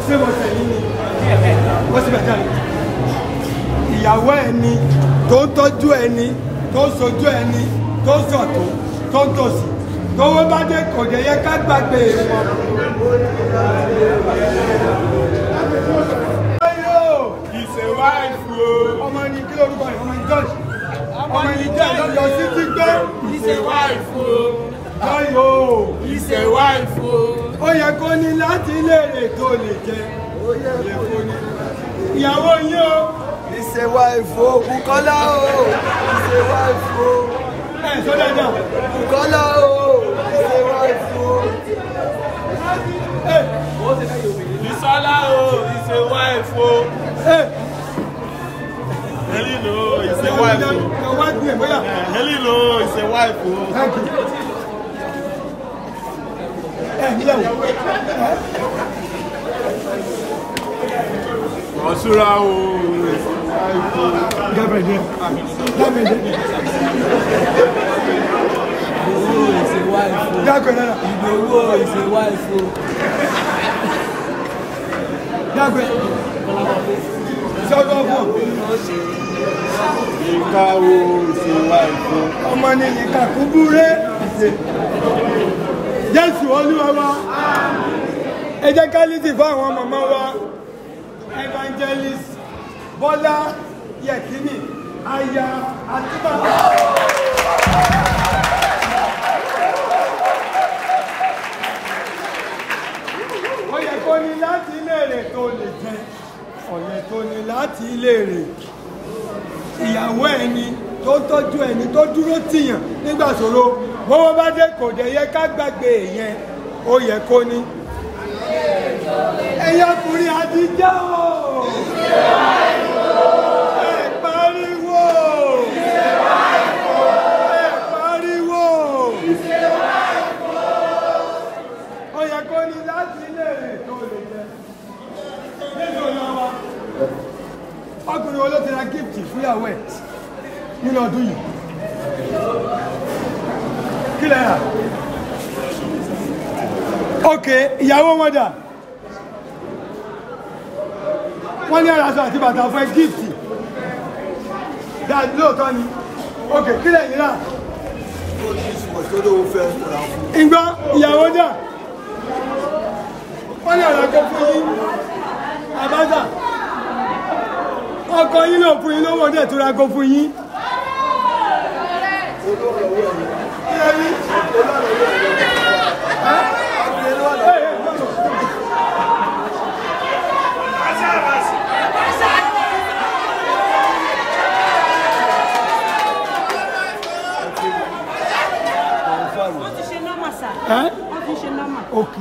ṣé mo tẹ̀yìn ni wọ́n sì bẹ̀tẹ̀ ìyàwó ẹni tó ń tọ́jú ẹni tó ń sojú ẹni tó ń sọ̀tún tó ń tòsì tówó bá dé kò dé yẹ ká gbàgbé wọn. ọmọ ẹni kí lórúkọ rẹ̀ ọmọ ẹni jọ́ọ̀jì ọmọ ẹni jẹ́ lọ́jọ́ sí ti gbé. He's a wife o. Jọ́yọ̀ He's a wife o. ó yẹ kó ní láti léèrè tó lè jẹ ó yẹ kó ní. ìyàwó yín o. He's a wife o. Bukola o. He's a wife o. ẹ sọ dáadáa. Bukola o. He's a wife o. Bisola o. He's a wife o. Hello, he's a wife o. Hello, he's a wife o. Thank you. Osura o. Gabriel. He's a wife o. Gabriel. He's a wife o. Gabriel. Sọ́dọ̀ fún. Yinka o, he's a wife o. Ọmọ ni Yinka Kubure. Jésù Olúwa wa. Ẹ jẹ́ ká lítì fún àwọn màmá wa. Evangelist Bọ́lá Yẹ̀kínì aya àti bàbá. Ó yẹ kó ní láti léèrè tó lè jẹ. Ọ̀yẹ̀ tó ní láti léèrè. Ìyàwó ẹni tó tọ́jú ẹni tó dúró tìyàn nígbà ṣòro bọ́wọ́ bá dé kò dé yẹ ká gbàgbé yẹn ó yẹ kó ní. ẹ̀yin ọkùnrin àtijọ́ ẹ pariwo ẹ pariwo ó yẹ kó ní láti léèrè tó lè jẹ nínú ọ̀nà wa ọkùnrin wo ló ti ra gíftì fúyàwó ẹ̀ nínú ọdún yìí kí lẹ rà ok ìyàwó wọn dà wọ́n ní aráṣọ àti bàtà fún ẹ gíftì dáadé lóòótọ́ ni ok kí lẹ yìí rà ìgbà ìyàwó dà wọ́n ní àràkọ fún yín àbájá ọkọ yín ló fún yín lówó dẹ̀ tó ra kó fún yín. Ok.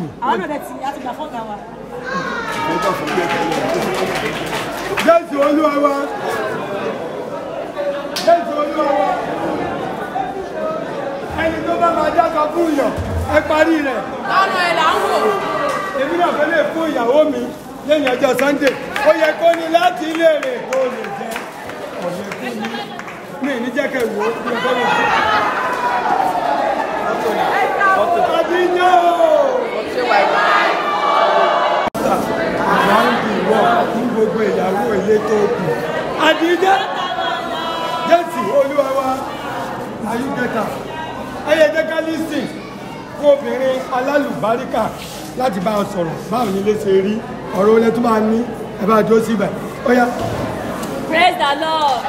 Jésù Olúwa wa. Jésù Olúwa wa. Ẹni tó bá máa dákọ̀ fún yàn, ẹ parí rẹ̀. Lọ́nà ẹ̀ là ń wò. Èmi náà fẹ́ lè fún ìyàwó mi lẹ́yìn ọjọ́ Sunday. Ó yẹ kó ní láti léèrè tó lè jẹ́. Ọ̀yẹ́ kó ní. Mi ní jẹ́ kẹ́ wò ó. Adíjọ́! Àbáǹdì wọ̀ fún gbogbo ìyàwó ilé tó kù. Adíjọ́! Jésù Olúwa wa, ayúkẹta. Ẹyẹ jẹ́ ká lísìn fún obìnrin alálùbáríkà láti bá ọ sọ̀rọ̀ báwo ni ilé ṣe rí ọ̀rọ̀ olè tó máa ní ẹ bá dúró síbẹ̀. Ó yá. Praise the Lord.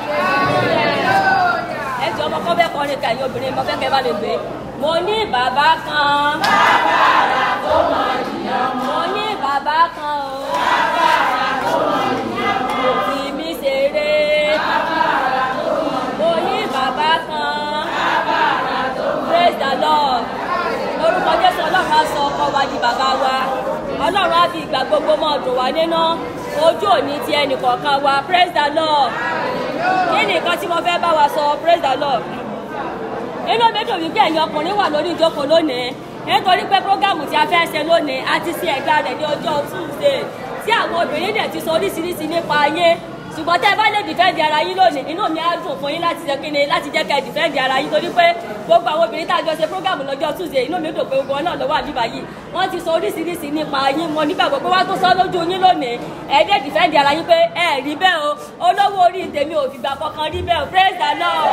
Ẹ jọ ọmọ kọ́ bẹ́ẹ̀ kọ́ ní kẹ̀yìn obìnrin mo fẹ́ kẹ́ bá lè gbé. Mo ní bàbá kan. Bàbá àrà tó mọ ìyàn. Mo ní bàbá kan o. Bàbá àrà tó mọ ìyàn. Kò fi mí ṣeré. Bàbá àrà tó mọ ìyàn. Mo ní bàbá kan. Bàbá àrà tó mọ ìyàn. Praise the Lord. Orúkọ Jésù Ọlọ́run á sọ ọkọ wa di bàbá wa. Ọlọ́run á fi ìgbà gbogbo mọ́ ọdún wa nínú. Ojú òní ti ẹnì kọ̀ọ̀kan wa. Praise the Lord. Kí ni nǹkan tí mo fẹ́ bá wa sọ? Praise the Lord. Inú mi dùn wípé ẹ̀yin ọkùnrin wà lórí ìjókòó lónìí nítorí pé prógámù tí a fẹ́ ṣe lónìí a ti ṣe ẹ̀dá rẹ̀ ní ọjọ́ Tuesday tí àwọn obìnrin dẹ̀ ti sọ oríṣiríṣi nípa ayé ṣùgbọ́n tẹ́ ẹ bá lè dìfẹ́ǹdì ara yín lónìí inú mi á dùn fún yín láti ṣe kíni láti jẹ́ kẹ́ ẹ dìfẹ́ǹdì ara yín torí pé gbogbo àwọn obìnrin tá a jọ ṣe prógámù lọ́jọ́ Tuesday inú mi dùn pé gbogbo wọn náà lọ́wọ́ àbíbá yìí wọ́n ti sọ oríṣiríṣi nípa yín mo nígbàgbọ́ pé wọ́n tó sọ lójú yín lónìí ẹ dé dìfẹ́ǹdì ara yín pé ẹ rí bẹ́ẹ̀ o olówó orí tèmi ò fìgbà kankan rí bẹ́ẹ̀ o praise the Lord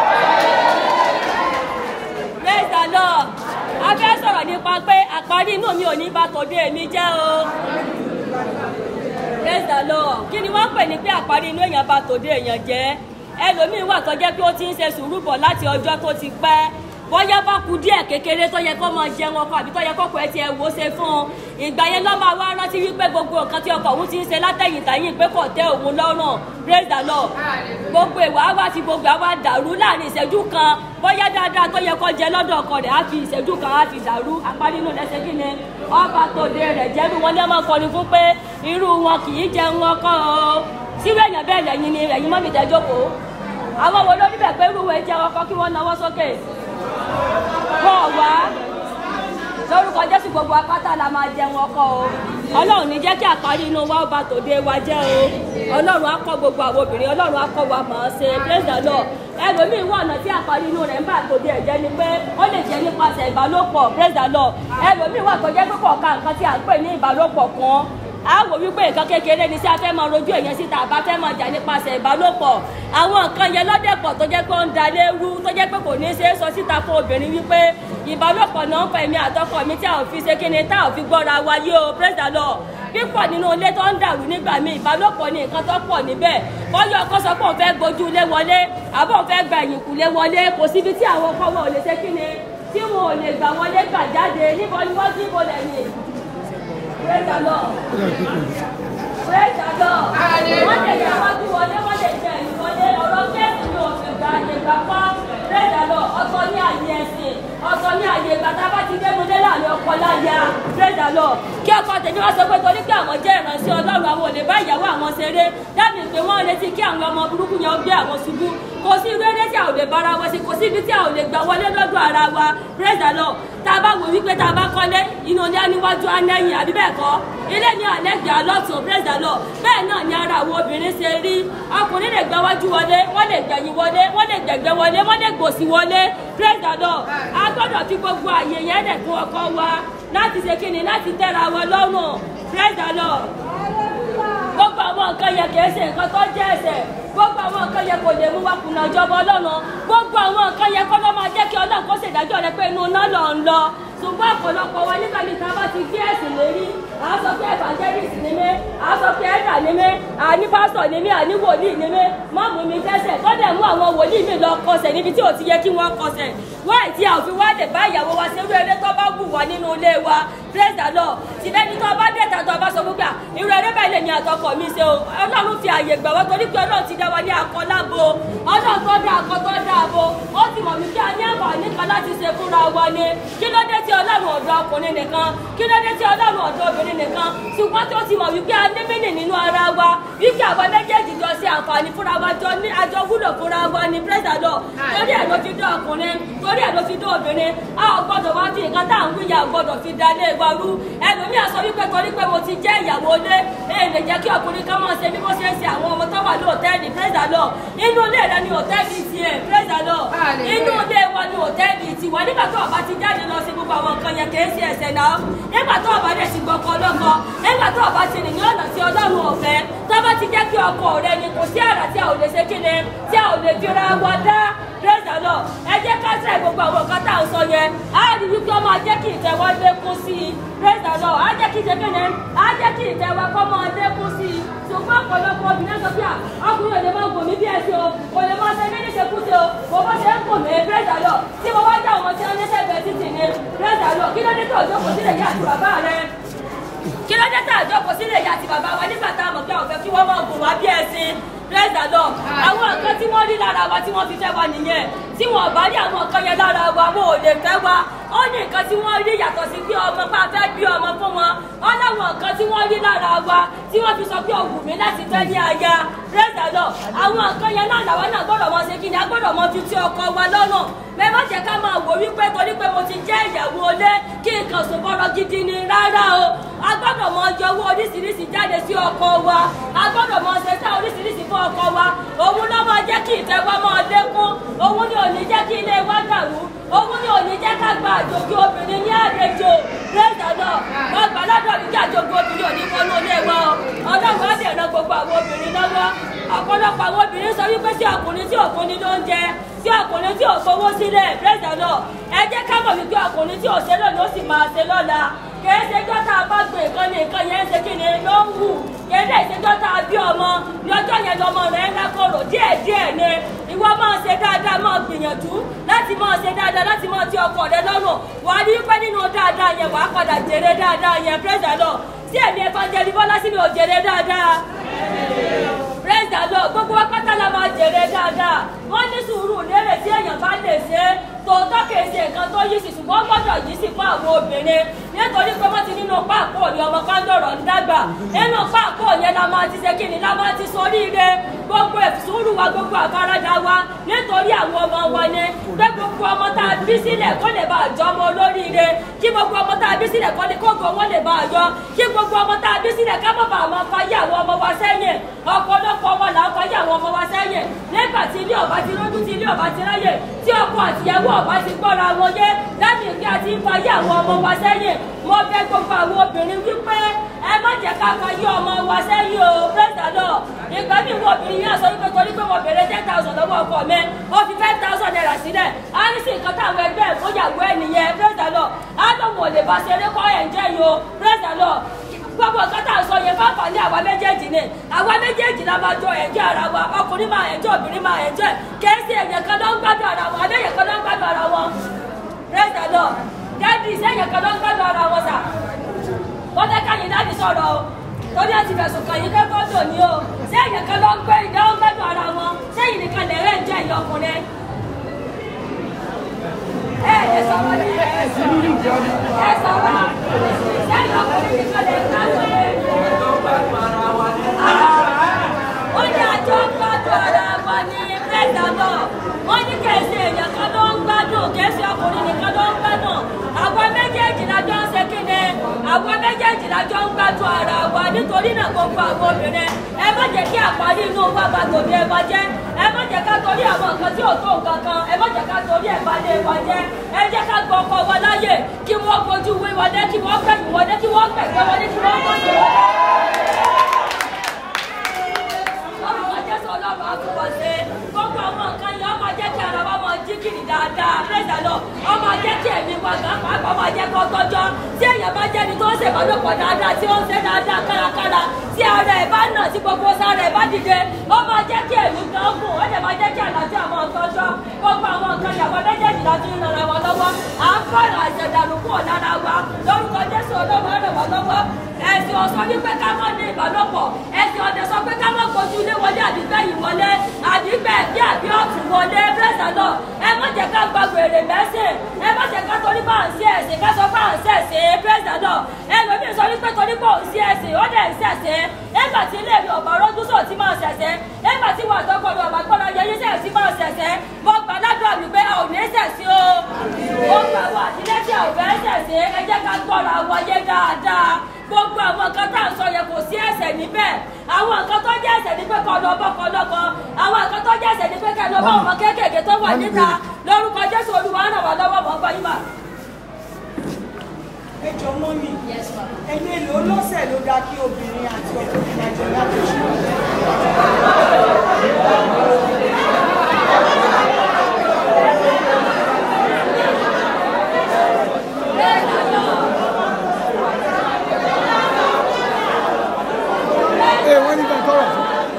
praise the Lord a fẹ́ sọ̀rọ̀ nípa pé àparí inú mi ò ní bá tòde mi jẹ́ o praise the Lord kí ni wọ́n pè ní pé àparí inú èèyàn bá tòde èèyàn jẹ́ ẹlòmíín wà tó jẹ́ pé ó ti ń ṣe sùúrù bọ̀ láti ọjọ́ tó ti pẹ́ bóyá bá kú díẹ̀ kékeré tó yẹ kó máa jẹun ọkọ àbí tó yẹ kókò ẹ ti ẹ̀ wò ṣe fún un ìgbà yẹn ló máa wá rántí wípé gbogbo nǹkan tí ọkọ òun ti ń ṣe látẹ̀yìntàyìn pé kò tẹ́ òun lọ́rùn praise the Lord gbogbo ìwà wá ti gbogbo àwa dàrú láàrin ìṣẹ́jú kan bóyá dáadáa tó yẹ kó jẹ lọ́dọ̀ ọkọ rẹ̀ á fi ìṣẹ́jú kan á fi dàrú àparí inú lẹ́sẹ̀ kí ni ọba tòde rẹ̀ jẹ́rú wọn ní ọmọ kọrin fún pé irú wọn kì í jẹun ọkọ o sírú èèyàn bẹ́ẹ̀ lẹ́yìn ni ẹ̀yin mọ́mì tẹ́ jókòó àwọn wo ló níbẹ̀ pé irú wọn jẹun ọkọ kí wọ́n nawọ́ sókè kọ́ wá lórúkọ Jésù gbogbo apáta la máa jẹun ọkọ o Ọlọ́run ní jẹ́ kí àparí inú wa ó ba tòde wa jẹ́ o Ọlọ́run á kọ́ gbogbo àwọn obìnrin Ọlọ́run á kọ́ wa mọ̀ ọ́ ṣe praise the Lord ẹlòmíì wà ọ̀nà tí àparí inú rẹ̀ ń bà tòde ẹ̀jẹ̀ ni pé ó lè jẹ́ nípasẹ̀ ìbálòpọ̀ praise the Lord ẹlòmíì wà tó jẹ́ pé kọ̀ọ̀kan nǹkan tí à ń pè ní ìbálòpọ̀ kan a wò wípé nǹkan kékeré ni sí a fẹ́ máa rojú èèyàn síta àbá fẹ́ máa jà nípasẹ̀ ìbálòpọ̀ àwọn nǹkan yẹn lọ́dẹ̀pọ̀ tó jẹ́ pé ó ń da léwu tó jẹ́ pé kò ní í ṣe é sọ síta fún obìnrin wípé ìbálòpọ̀ náà ń fa èmi àtọkọ mi tí a ò fi ṣe kíni tá ò fi gbọ́ra wa yé o praise the Lord pípọ̀ nínú ilé tó ń dàrú nígbà míì ìbálòpọ̀ ni nǹkan tó pọ̀ níbẹ̀ bọ́yọ̀ ọkọ sọ pé òun fẹ́ gbojú ilé wọlé àbọ̀ òun fẹ́ gba ẹ̀yìnkùlé wọlé kò síbi tí àwọn ọkọ wọn ò lè ṣe kíni tí wọn ò lè gbà wọlé gbà jáde níbo ni wọ́n dín bolẹ̀ ni praise the Lord praise the Lord wọ́n lè yà wájú wọlé wọ́n lè jẹ ẹ̀yìn wọlé ọ̀rọ̀ kéèkì ni òfin gba àyè gbà pa praise the Lord ọ̀tọ̀ ní àyè ẹ̀sìn ọ̀tọ̀ ní àyè ìgbà tá a bá ti dénú dé láàrin ọkọ láya praise the Lord kí ọkọ tèmi wá sọ pé torí pé àwọn jẹ́ ìránṣẹ́ Ọlọ́run àwọn ò lè bá ìyàwó àwọn ṣeré dábì pé wọ́n retí kí àwọn ọmọ burúkú yẹn gbé àwọn ṣubú kò sí rere tí a ò lè bára wa sí kò sí ibi tí a ò lè gbà wọlé lọ́dọ̀ ara wa praise the Lord tá a bá wò wípé tá a bá kọ́lé inú ilé níwájú anẹ́yìn àbí bẹ́ẹ̀ kọ́ ilé ní àlẹ́gbẹ̀ẹ́ alọ́tún praise the Lord bẹ́ẹ̀ náà ni ara àwọn obìnrin ṣe rí ọkùnrin lè gbà wájú wọlé wọ́n lè gbẹ̀yìn wọlé wọ́n lè gbẹ̀gbẹ́ wọlé wọ́n lè gbòsì wọlé praise the Lord a gbọ́dọ̀ fi gbogbo àyè yẹn lẹ̀ fún ọkọ wa láti ṣe kíni láti tẹ́ra wa lọ́rùn praise the Lord gbogbo àwọn nǹkan yẹn kìí ṣe nǹkan tó jẹ́ ẹ̀ṣẹ̀ gbogbo àwọn nǹkan yẹn kò lè mú wa kùnà ìjọba Ọlọ́run gbogbo àwọn nǹkan yẹn kọ́ ló máa jẹ́ kí Ọlọ́run kó ṣèdájọ́ rẹ pé inú náà lọ ń lọ ṣùgbọ́n ọ̀pọ̀lọpọ̀ wa nígbà tí a bá ti gbé ẹ̀sìn lérí à á sọ pé evangelist ni mí à á sọ pé ẹ̀dà ni mí à ní pásítọ̀ ni mí à ní wòlíì ni mí má mú mi tẹ́sẹ̀ tó dẹ̀ mú àwọn wòlíì mi lọ kọsẹ̀ níbi tí ò ti yẹ kí wọ́n kọsẹ̀ wáì tí a ò fi wá lè bá ìyàwó wa ṣerú eré tó bá wù wá nínú ilé wa praise the Lord tìlẹ́ ní tó bá dẹ̀ta tó bá sọ gbogbo irú eré báyìí lè ní àtọkọ mi ṣe o Ọlọ́run fi àyè gbà wá torí pé Ọlọ́run ti dá wa ní akọlábo Ọlọ́run tó dá akọ tó dá abo ó ti mọ̀ wípé a ní àǹfààní kan láti ṣe fúnra wa ni kí ló dé tí Ọlọ́run ọ̀dọ̀ ọkùnrin nìkan kí ló dé tí Ọlọ́run ọ̀dọ̀ obìnrin nìkan ṣùgbọ́n tó ti mọ̀ wípé a ní mínì nínú ara wa wípé àwọn méjèèjì jọ ṣe àǹfààní fúnra wa jọ ní àjọ wúlò fúnra wa ní praise the Lord torí ẹ̀ ló fi dán ọkùnrin torí ẹ̀ ló fi dán obìnrin a ò gbọ́dọ̀ wá fi nǹkan tá à ń wíyà gbọ́dọ̀ fi dalé wa rú ẹlòmíà sọ wípé torí pé mo ti jẹ́ ìyàwó ilé èyí lè jẹ́ kí ọkùnrin kan máa ṣe bí wọ́n ṣe ń ṣe àwọn ọmọ tó wà ní hòtẹ́ẹ̀lì praise the Lord inú ilé rẹ ni hòtẹ́ẹ̀lì tiẹ̀ praise the Lord inú ilé wa ni hòtẹ́ẹ̀lì tiwa nígbà tó ọba ti jáde lọ sí gbogbo àwọn nǹkan yẹn kì í ṣe ẹ̀ṣẹ̀ náà nígbà tó ọba dẹ̀ ti gbọ́kọ lọ́kọ nígbà tó ọba ti rìn ní ọ̀nà tí Ọlọ́run ọ̀fẹ́ tó bá ti jẹ́ kí ọkọ rẹ ni kò sí àrà tí a ò lè ṣe kíni tí a ò lè fi ra wa dá praise the Lord ẹ jẹ́ ká ṣe gbogbo àwọn nǹkan tá à ń sọ yẹn á rí wípé ó máa jẹ́ kí ìtẹ́ wa lékún sí i praise the Lord á jẹ́ kí ìtẹ́ kíni á jẹ́ kí ìtẹ́ wa kó máa lékún sí i ṣùgbọ́n ọ̀pọ̀lọpọ̀ obìnrin sọ pé ọkùnrin ò lè máa gùn mí bí ẹsẹ̀ o kò lè máa ṣe mí ní ṣekúṣe o mo bá ṣe ń gùn mí praise the Lord tí mo bá já àwọn tí wọ́n ní sẹ́gbẹ̀ẹ́ títì ní praise the Lord kí ló dé tó jókòó sílẹ̀ yá àti bàbá rẹ kí ló dé tó jókòó sílẹ̀ yá àti bàbá wa nígbà tá a mọ̀ pé àwọn fẹ́ kí wọ́n máa gùn wá bí ẹṣin praise the Lord àwọn nǹkan tí wọ́n rí lára wa tí wọ́n fi fẹ́ wa nìyẹn tí wọ́n bá rí àwọn nǹkan yẹn lára wa wọn ò lè fẹ́ wa ó ní nǹkan tí wọ́n rí yàtọ̀ sí bí ọmọ bá fẹ́ bí ọmọ fún wọn ó láwọn nǹkan tí wọ́n rí lára wa tí wọ́n fi sọ pé òwú mi láti fẹ́ ní aya praise the Lord àwọn nǹkan yẹn náà làwọn náà gbọ́dọ̀ mọ ṣe kí ni a gbọ́dọ̀ mọ fi tí ọkọ wa lọ́nà mẹ má jẹ́ ká máa wò wípé torí pé mo ti jẹ́ ìyàwó ilé kí nǹkan sòbọ̀rọ̀ gidi ni rárá o a gbọ́dọ̀ mọ yọ owó oríṣiríṣi jáde sí ọkọ wa a gbọ́dọ̀ mọ ṣe tá oríṣiríṣi fún fún ọkọ wa òun ló máa jẹ́ kí ìtẹ́wọ́ máa lékún òun ni ò ní jẹ́ kí ilé wa dàrú òun ni ò ní jẹ́ ká gba àjòjì obìnrin ní àlejò praise the Lord wọ́n gbà lọ́dọ̀ mi kí àjòjì obìnrin ò ní wọnú ilé wa ọlọ́run á dẹ̀ ran gbogbo àwọn obìnrin lọ́wọ́ ọ̀pọ̀lọpọ̀ àwọn obìnrin sọ wípé tí ọkùnrin tí ò fún ni ló ń jẹ tí ọkùnrin tí ò fowó sílẹ̀ praise the Lord ẹ jẹ́ ká mọ̀ wípé ọkùnrin tí ò ṣe lónìí ó sì máa ṣe lọ́la kìí ṣe jọ́ta bá gbé nǹkan ní nǹkan yẹn ṣe kí ni ló ń wù kìí ṣe jọ́ta bí ọmọ lọ́jọ́ yẹn lọ́mọ rẹ̀ ń lákòrò díẹ̀díẹ̀ ni ìwọ máa ṣe dáadáa máa gbìyànjú láti máa ṣe dáadáa láti máa ti ọkọ rẹ lọ́rùn wàá rí pé nínú dáadáa yẹn wàá padà jèrè dáadáa yẹn praise the Lord tí èmi Evangelist Bọ́lá sí mi ò jèrè dáadáa praise the Lord gbogbo wa pátá la máa jèrè dáadáa wọ́n ní sùúrù lérè tí èèyàn bá lè ṣe tòótọ́ kìí ṣe nǹkan tó yí sí ṣùgbọ́n gbọ́dọ̀ yí sí fún àwọn obìnrin nítorí pé wọ́n ti nínú páàkó ní ọmọ pàǹdọ̀rọ̀ ń dàgbà nínú páàkó yẹn la máa ti ṣe kí ni la máa ti soríire gbogbo ìsúrù wa gbogbo àfaradà wa nítorí àwọn ọmọ wa ni pé gbogbo ọmọ tá a bí sílẹ̀ kó lè bá àjọ ọmọ olóríire kí gbogbo ọmọ tá a bí sílẹ̀ kókò wọn lè bá àjọ kí gbogbo ọmọ tá a bí sílẹ̀ ká má bàa máa fayé àwọn ọmọ wa sẹ́yìn ọ̀pọ̀lọpọ̀ wọn là ń fayé àwọn ọmọ wa sẹ́yìn nígbà tí ilé ọba ti lójú tí ilé ọba ti ráyè tí ọkọ àtìyàwó ọba ti gbọ́ra wọn yé láti ìgbé àti ìfayé àwọn ọmọ wa sẹ́yìn mo fẹ́ gbogbo àwọn obìnrin wípé ẹ má jẹ́ ká fayé ọmọ wa sẹ́yìn o praise the Lord ìgbà mi wo obìnrin yẹn sọ wípé torí pé mo bèrè 10,000 lọ́wọ́ ọkọ mi ó fi 5,000 naira sílẹ̀ á ní sí nǹkan táwọn ẹgbẹ́ ìfọyàwó ẹnìyẹn praise the Lord á lóun ò lè bá ṣeré kọ́ ẹ̀ǹjẹ́ yìí o praise the Lord gbogbo nǹkan tá à ń sọ yẹn bá fà ní àwa méjèèjì ni àwa méjèèjì la máa jọ ẹ̀jẹ̀ ara wa ọkùnrin máa ẹ̀jẹ̀ obìnrin máa ẹ̀jẹ̀ kẹ́sì ẹ̀yẹ̀ kan ló ń gbádùn ara wọn adéyẹ̀ kan ló ń gbádùn ara wọn praise the Lord dáàdì sẹ́yẹ̀ kan ló ń gbádùn ara wọn sà wọ́n fẹ́ káyìn dáàdì sọ̀rọ̀ o torí ẹ ti fẹ̀sùn kàn yín kẹ́kọ̀ọ́ dò ní o sẹ́yẹ̀ kan ló ń gbé ìdá ó ń gbádùn ara wọn sẹ́yìn nìkan lẹ́rẹ́ ń jẹ́ ìyá ọkùnrin ẹ sọ̀rọ̀ ní ẹ sọ̀rọ̀ sẹ́yìn ọkùnrin nìkan lè gbádùn ó ní àjọ gbádùn ara wa ní pẹ́ẹ́dàgbọ́ wọ́n ní kẹ̀sì èèyàn kan ló ń gbádùn kẹ̀sì ọkùnrin nìkan ló ń gbádùn àwọn méjèèjì lájọ ń ṣe kíni àwọn méjèèjì lájọ ń gbádùn ara wa nítorí náà gbogbo àwọn obìnrin ẹ má jẹ́ kí àparí inú wa bá tòde ẹ bá jẹ́ ẹ má jẹ́ ká torí àwọn nǹkan tí ò tó nǹkan kan ẹ má jẹ́ ká torí ẹ̀ bá lé wa jẹ́ ẹ jẹ́ ká gbọ́ ọkọ wa láyè kí wọ́n fojú wé wọlé kí wọ́n gbẹ̀yìn wọlé kí wọ́n gbẹ̀gbẹ́ wọlé kí wọ́n gbọ́dọ̀ wọlé. Ọlọ́run àtúbọ̀ṣe gbogbo àwọn nǹkan yẹn ọmọ jẹ́ kí ara wa máa jí kiri dáadáa praise the Lord ọmọ jẹ́ kí ẹ̀mí wa gan pàápàá máa jẹ́ kó tọ́jọ́ tí èèyàn bá jẹ́ni tó ń ṣèbálòpọ̀ dáadáa tí ó ń ṣe dáadáa kárakára tí ara ẹ̀ bá nà tí gbogbo sára ẹ̀ bá dìde ó máa jẹ́ kí ẹ̀mí gan gùn ó dẹ̀ máa jẹ́ kí àlàáfíà máa tọ́jọ́ gbogbo àwọn nǹkan yàgbọ́ méjèèjì láti ń rara wa lọ́wọ́ à ń fọ̀rọ̀ àṣẹ̀dànù kúrò lára wa lórúkọ Jésù Ọlọ́run ràn wá lọ́wọ́ ẹ̀sìn ọ̀sán wípé ká má ní ìbálòpọ̀ ẹ̀sìn ọ̀dẹ̀ sọ pé ká má kojú ilé wọlé àdìgbẹ́ yìí wọlé àdìgbẹ́ bí àbí ọ̀tún wọlé praise the Lord ẹ má jẹ́ ká gba wèrè mẹ́sìn ẹ má jẹ́ ká torí bá ń sí ẹ̀sìn ká sọ bá ń sẹ̀sìn praise the Lord ẹlòmíì sọ wípé torí bá ń sí ẹ̀sìn ó dẹ̀ ń sẹ̀sìn ẹgbà tí ilé mi ọ̀bà rọ́dún sọ̀ tí máa sẹ̀sìn ẹgbà tí wà tọkọ̀dọ̀ ọ̀bà gbọ́dọ̀ yẹ yín sẹ̀sìn máa sẹ̀sìn mo gbà ládùúgbò mi pé a ò ní sẹ̀sìn o ó gbà wà nílé tí a ò fẹ́ sẹ̀sìn ẹ jẹ́ ká gbọ́ra wọlé dáadáa gbogbo àwọn nǹkan tá à ń sọ yẹn kò sí ẹ̀ṣẹ̀ níbẹ̀ àwọn nǹkan tó jẹ́ ẹ̀ṣẹ̀ ní pé kọ́ lọ bọ́ kọ́ lọ́kọ́ àwọn nǹkan tó jẹ́ ẹ̀ṣẹ̀ ní pé kẹ́ lọ bá ọmọ kéékèèké tó wà níta lórúkọ Jésù Olúwa ràn wá lọ́wọ́ mọ́ gbọ́ yín mà. ẹ jọ mọ́ mi ẹni èlò lọ́sẹ̀ ló dáa kí obìnrin àti ọkùnrin máa jẹ láti ṣe. Wọ́n ní ká tọrọ.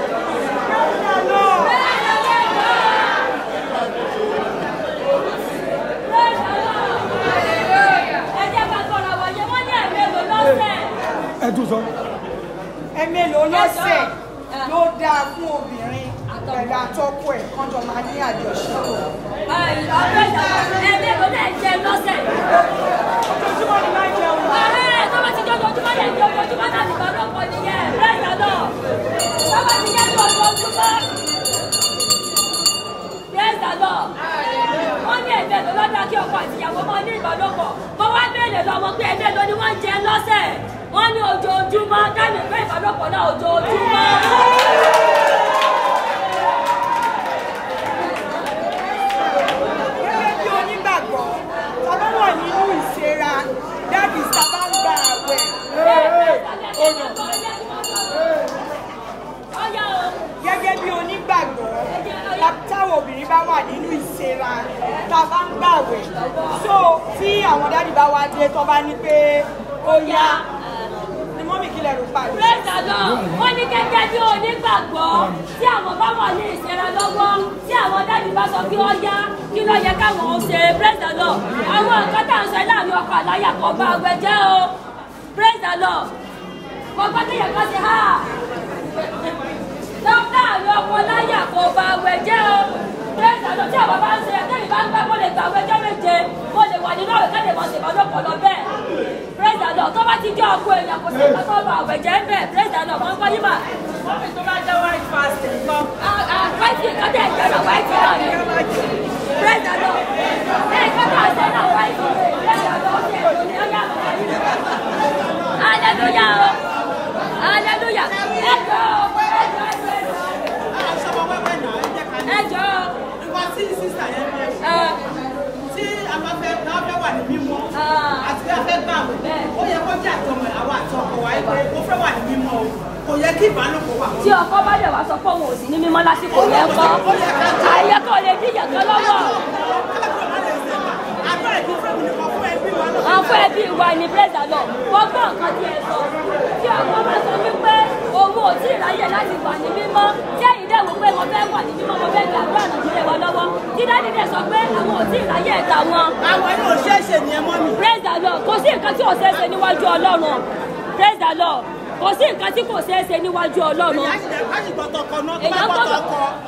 Ẹ tún sọ. Ẹ̀mélòó lọ́sẹ̀ ló dáa fún obìnrin pẹ̀lú àtọkọ ẹ̀ kánjọ máa ní àjọṣepọ̀. Ẹ̀mélòó lè jẹ lọ́sẹ̀. Ojoojúmọ́ ni máa ń jẹun. Tó bá ti jẹ́ ojoojúmọ́ lè jẹ ojoojúmọ́ náà nìkan ló pọ̀ nìyẹn praise the Lord. Tó bá ti jẹ́ ojoojúmọ́ praise the Lord. Wọ́n ní ẹ̀mélòó lọ́dà kí ọkọ àti ìyàwó máa ní ìbálòpọ̀. Mo wá béèrè lọ́wọ́ pé ẹ̀mélòó ni wọ́n ń jẹ lọ́sẹ̀. Wọ́n ní ojoojúmọ́ dáàbì pé ìbálòpọ̀ náà ojoojúmọ́. Gẹ́gẹ́ bí onígbàgbọ́, táwọn obìnrin bá wà nínú ìsera, tá a bá ń gbàwẹ̀. So tí àwọn dádì bá wá dé tó bá ní pé ó yá. Mọ́mí kí lẹ rò pa yìí. Praise the Lord. Wọ́n ní gẹ́gẹ́ bí onígbàgbọ́ tí àwọn bá wà ní ìṣẹ́ra lọ́wọ́ tí àwọn dáàbì bá sọ kí ó yá kí ló yẹ káwọn ó ṣe. Praise the Lord. Àwọn nǹkan tá à ń sọ láàrin ọkọ àláyà kò bá àwẹ̀ jẹ́ o. Praise the Lord. Gbogbo tó yẹ ká ṣe há. Láàrin ọkọ àláyà kò bá àwẹ̀ jẹ́ o. Praise the Lord. Tí àwọn bá ń ṣe ẹ̀tẹ́rì bá ń gbá mo lè gbà àwẹ̀ jẹ́ méje. Mo lè wà nínú ọ̀rẹ́ kẹ́lẹ̀ mọ̀ ṣe ìbálòpọ̀ lọ bẹ́ẹ̀. Praise the Lord. Tó bá ti jẹ́ ọkọ èèyàn kò sí ìgbà tó bá àwẹ̀ jẹ́ bẹ́ẹ̀. Praise the Lord. Wọ́n ń kọ́ yí mà. Wọ́n fi tó bá jẹ́ white fasting nǹkan. White kọ́tẹ̀ ìjọba white náà ni. Praise the Lord. Kọ́tẹ̀ àṣẹ náà white. Praise the Lord. Hallelujah. Hallelujah. Ẹjọ́. Ìwà tí sísà yẹn ní ẹ̀kọ́. Tí a bá fẹ́ wà ní mímọ́ àti bí a fẹ́ gbà wẹ̀, ó yẹ kó jẹ́ àtọmọ̀ àwọn àtọkọ wa pé ó fẹ́ wà ní mímọ́ o. Kò yẹ kí ìbálòpọ̀ wà. Tí ọkọ bá dẹ̀ wá sọ pé òun ò sí ní mímọ́ lásìkò yẹn kọ́. Àyè kò lè díyà kan lọ́wọ́. Àwọn ẹbí wa ní Praise the Lord. Wọ́n gbọ́ nǹkan tí ẹ sọ. Tí ọkọ bá sọ wípé òun ò tí ì ráyè láti wà ní mímọ́. Tí ẹ̀yin dẹ̀ wò pé mo fẹ́ wà ní mímọ́, mo fẹ́ gbàdúrà nàìjíríà wa lọ́wọ́. Tí dáàdì dẹ̀ sọ pé àwọn ò tí ì ráyè ẹ̀ta wọn. Àwọn yóò ṣeéṣe ní ẹmọ́ mi. Praise the Lord. Kò sí nǹkan tí ò ṣeéṣe níwájú Ọlọ́run. Praise the Lord. Kò sí nǹkan tí kò ṣeéṣe níwájú Ọlọ́run. Èèyàn gbọ́dọ̀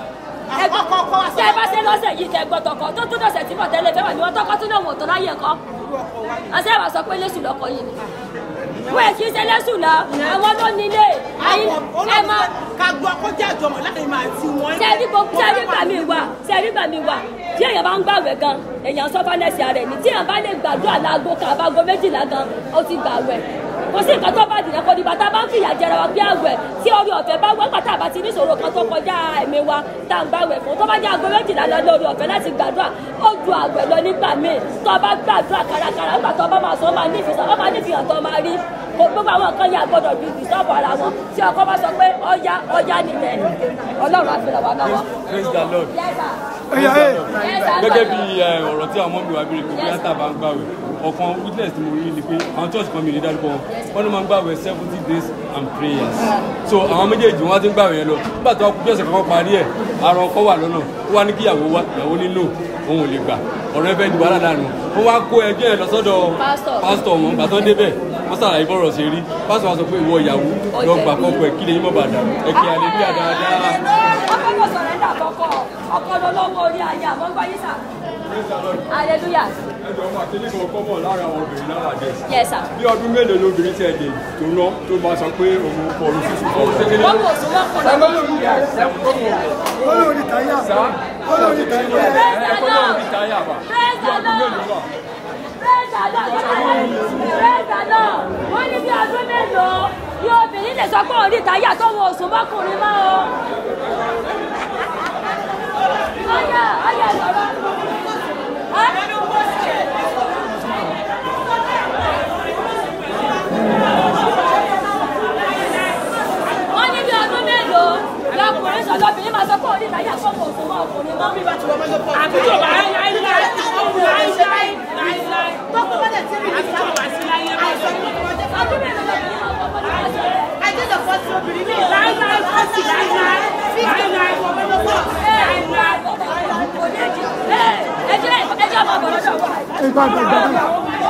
tẹ bá ṣe lọ́sẹ̀ yìí tẹ gbọ́tọ̀kọ tó tún lọ́sẹ̀ tí mo tẹ́lẹ̀ fẹ́ wà ní wọ́n tọ́kọ́ tún náà wọ́n tó láyé ẹ̀kọ́. Àṣẹ ìwà sọ pé lẹ́sùn lọ́kọ yìí ni. Wọ́n èkì í ṣe lẹ́sùn lọ, àwọn ló nílé. Ẹ mọ. Ká gbọ́ kó jẹ́ àjọmọ̀ láti máa ti wọ́n. Sẹ́rí gbà mí wà. Tí èèyàn bá ń gbàwẹ̀ gan, èèyàn sọ fánẹ́sì ara ẹ̀ ní. Tí èèyàn bá lè gbàdúrà láago kan àbágo 12 gan, ó ti gbàwẹ̀. Kò sí nǹkan tó bá dìde kò dìgbà tá a bá ń fìyà jẹra wa bí àwẹ̀ tí orí ọ̀fẹ́ bá wọ́n pàtàkì àbá ti ní ìṣòro kan tó kọjá ẹ̀mí wa tá à ń gbàwẹ̀ fún tó bá jẹ́ aago 12 lọ lórí ọ̀fẹ́ láti gbàdúrà ó ju àwẹ̀ lọ nígbà míì tó bá gbàdúrà kárakára nígbà tó bá máa sọ ó máa nífìyàn tó máa rí kò gbogbo àwọn nǹkan yà gbọ́dọ̀ ju ìsọ́ọ̀bù ara wọn tí ọkọ bá sọ pé ọjà nìyẹn Ọlọ́run á fi ràn wá lọ́wọ́. Praise the Lord. Gẹ́gẹ́ bí ọ̀rọ̀ tí àwọn ọmọ mi wá bí rè pé bí átà bá ń gbàwẹ̀ ọ̀kan witness tí mo rí ni pé àwọn church kan mi lè dárúkọ wọn ní máa ń gbàwẹ̀ 70 days and prayers so àwọn méjèèjì wọn ti ń gbàwẹ̀ yẹn lọ nígbà tó kú ọ̀sẹ̀ kankan parí ẹ̀ àrùn ọkọ wà lọ́nà ó wá ní kí ìyàwó nínú òun ò lè gbà ọ̀rọ̀ ẹ̀fẹ̀ ìdìbò aládàánu wọ́n wá kó ẹjọ́ yẹn lọ sọ́dọ̀ pásítọ̀ wọn gbà tó ń débẹ̀ wọ́n sàlàyé bọ́rọ̀ ṣe rí pásítọ̀ wa sọ pé ìwọ ìyàwó lọ gbà kọ́kọ́ ẹ̀ kí lè yín mọ̀ bàdà ẹ̀ kí alẹ́ bí àdáadáa. ọkọ̀ sọ̀rọ̀ ẹ̀dá àkọ́kọ́ ọkọ̀ lọ́wọ́ orí ayé àmọ́ gbọ́ yín sà. Hallelujah. Ẹjọ́ ọmọ àti nígbà ọkọ̀ mọ̀ lára àwọn obìnrin lára dẹ̀. Yes sir. Bí ọdún mélòó lóbìnrin tí ẹ lè tó ná tó máa sọ pé òun kọ ọdún sísú kọ ọdún kékeré. Wọ́n kò sún wọ́n kò lọ. olórí táyà olórí táyà olórí táyà bá. Praise the Lord. Praise the Lord. Wọ́n ní bí ọdún mélòó bí obìnrin lè sọ pé òun rí táyà tó wọn ò sún mọ́kùnrin mọ́ o. Ọyá sọ̀rọ̀. Wọ́n ní bí ọdún mélòó lọkùnrin sọ lọ́bìnrin máa sọ pé òun rí táyà tó wọn ò sún mọ́ ọkùnrin mọ́. Àbújọ bá láíláí tọ́kọ bá dẹ̀ tí mi ní ìta wà sí láyé àìsàn tó kọ́ jẹ́ fún ọdún mélòó lọkùnrin máa kọ́ bọ́lá wá sí rẹ̀. àjẹjọ fọ́ sí obìnrin ní láíláí fọ́sì láíláí ẹjọ́ máa bọ̀ lọ́dọ̀ wa.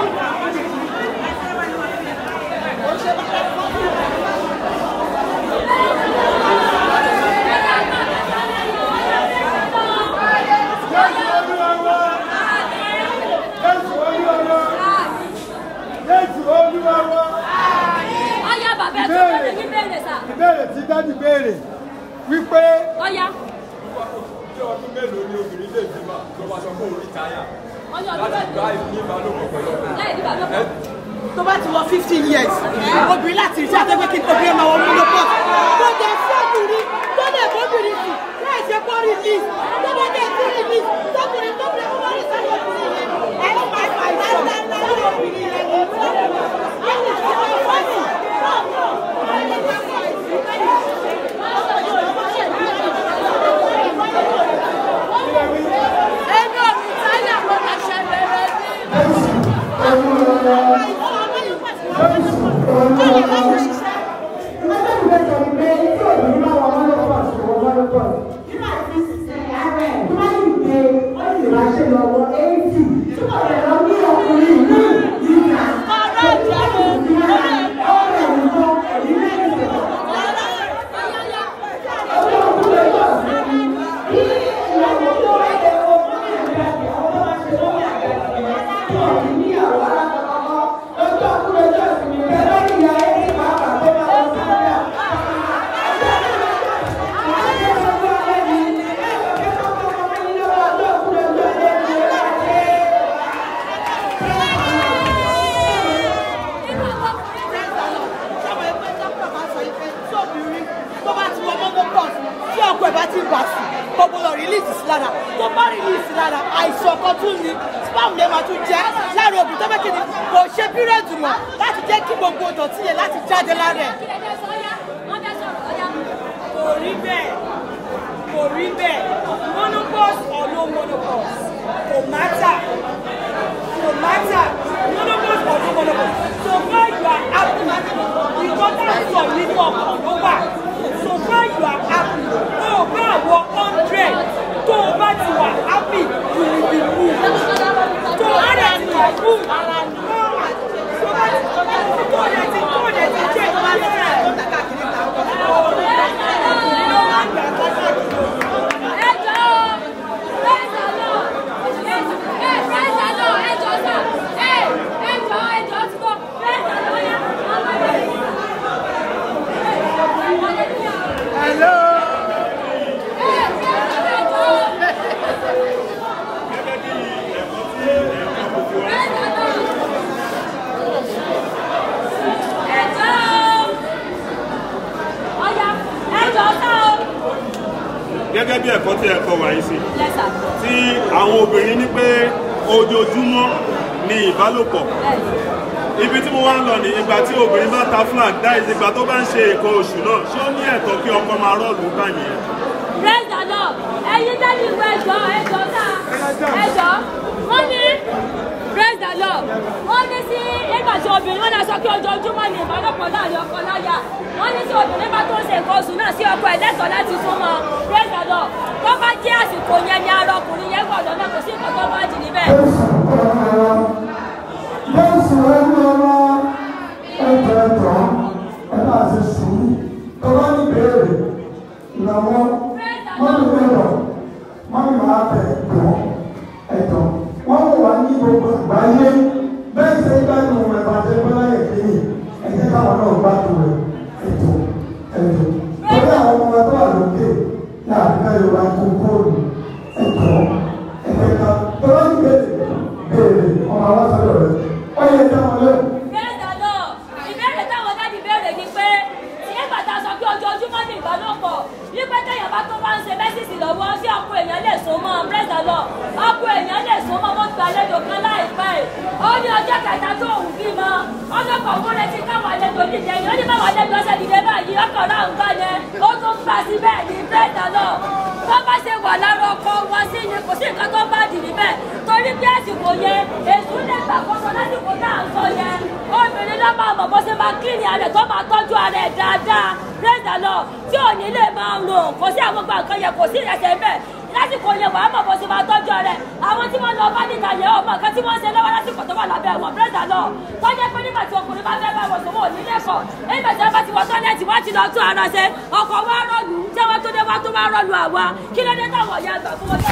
Ọyá bàbá ẹ̀ tó bẹ̀rẹ̀ ní bẹ̀rẹ̀ sà. Ìbéèrè tí dádì béèrè wípé. Ọyá. Bí ọdún mélòó ni obìnrin lè bímọ tó bá sọ pé òun rí táyà Láti gba ìbálòpọ̀ pẹ̀lú ọkùnrin. láì ní ìbálòpọ̀. tó bá ti wọ 15 years obìnrin láti rí sí àtẹ́gbẹ́ kí obìnrin máa wọ múlòpọ̀ tó jẹ́ sí ọkùnrin tó dẹ̀ bóbìnrin sí láì ṣe kó release tó bá jẹ́ sí release tọkùnrin tó bẹ̀rẹ̀ wọ́n rí sáwọn ọkùnrin yẹn ẹ̀rọ máa fà ìdájọ́ sáwọn ọkùnrin yẹn gẹ́gẹ́ bí ẹ̀kọ́ tí ẹ̀kọ́ wà yìí sí tí àwọn obìnrin ní pé ojoojúmọ́ ni ìbálòpọ̀ ibi tí mo wá ń lọ ní ìgbà tí obìnrin bá ta flag dáì ìgbà tó bá ń ṣe nǹkan oṣù náà ṣé ó ní ẹ̀tọ́ kí ọkọ máa rọ́ọ̀lù bá yẹn. praise the Lord ẹ̀yin dání ìwé ẹjọ́ náà ẹjọ́ wọ́n ní praise the Lord wọ́n ní sí nígbà tí obìnrin wọn náà sọ pé ojoojúmọ́ ni ìbálòpọ̀ láàrin ọkọ láya wọ́n ní sí obìnrin bá tó ń ṣe nǹkan oṣù náà sí ọkọ ẹ̀lẹ́tọ̀ láti súnmọ́ praise the Lord tó bá jẹ́ àsìkò yẹn ni ara ọkùnrin yẹn gbọ́dọ̀ náà kò sí nǹkan tó bá jì níbẹ̀. Jésù ẹni ọmọ ẹjọ ẹjọ ẹ máa ṣe sùúrù tó bá ní béèrè ìnáwó mọ́mí mẹ́rọ mọ́mí máa bẹ̀ ẹ̀dọ́ ẹ̀dọ́ wọ́n wà ní gbogbo àgbáyé bẹ́ẹ̀ ṣe gbádùn rẹ̀ bàjẹ́ bọ́lá èkéyì ẹ̀jẹ̀ káwọn náà gbádùn rẹ̀ ẹ̀dọ́ ẹ̀dọ́ lórí àwọn ọmọ tó wà lókè ní àbíká yorùbá kó kóòlù ẹ̀dọ́ ẹ̀dẹ́ ká tó bá ní béèrè ọmọ àwọn sọ́dọ̀ rẹ̀ ó yẹ táwọn lẹ́wọ̀. ìbéèrè táwọn dáàdì béèrè ni pé tí nígbà tá a sọ pé ojoojúmọ́ ní ìbálòpọ̀ wípé téèyàn bá tó bá ń ṣe mẹ́sìsì lọ́wọ́ sí ọkọ èèyàn lè so mọ́ praise the Lord ọkọ èèyàn lè so mọ́ mo gba àlejò kan láìpẹ́ ó ní ọjọ́ kẹta tó òun bímọ ọlọ́kọ̀ òun retí káwọn àlejò dìde yìí ó ní báwọn àlejò ọ̀sẹ̀ dìde báyìí ọkọ̀ náà ń gbá yẹn ó tún gbà sí bẹ́ẹ̀ ní praise the Lord tó bá ṣe wà lára ọkọ wọn sí ni kò sí nǹkan tó bá dì níbẹ̀ torí pé àsìkò yẹn èṣù lè gbàkóso lásìkò náà ń sọ yẹn obìnrin ló máa mọ̀ bó ṣe máa kíni ààrẹ tó máa tọ́jú ààrẹ dáadáa praise the Lord tí ò ní lè máa lò kò sí àwọn gbà nǹkan yẹn kò sí ìrẹsẹ̀ bẹ́ẹ̀ lásìkò yẹn wàá mọ̀ bó ṣe máa tọ́jú ààrẹ àwọn tí wọ́n lọ bá níta yẹn ọmọ nǹkan tí wọ́n ṣe lọ́wọ́ lásìkò tó wà lábẹ́ wọn praise the Lord tó jẹ́ pé nígbà tí ọkùnrin bá fẹ́ bá wọn sọ wọn ò ní lẹ́kọ̀ọ́ nígbà tí wọ́n bá ti wọ tọ́lẹ́tì wọ́n ti lọ tún ara ṣe ọkọ̀ wá rọ́ọ̀lù tí wọ́n tó dé wá tó wá rọ́ọ̀lù àwa kí ló dé táwọn ọ̀yà àgbà fún wọn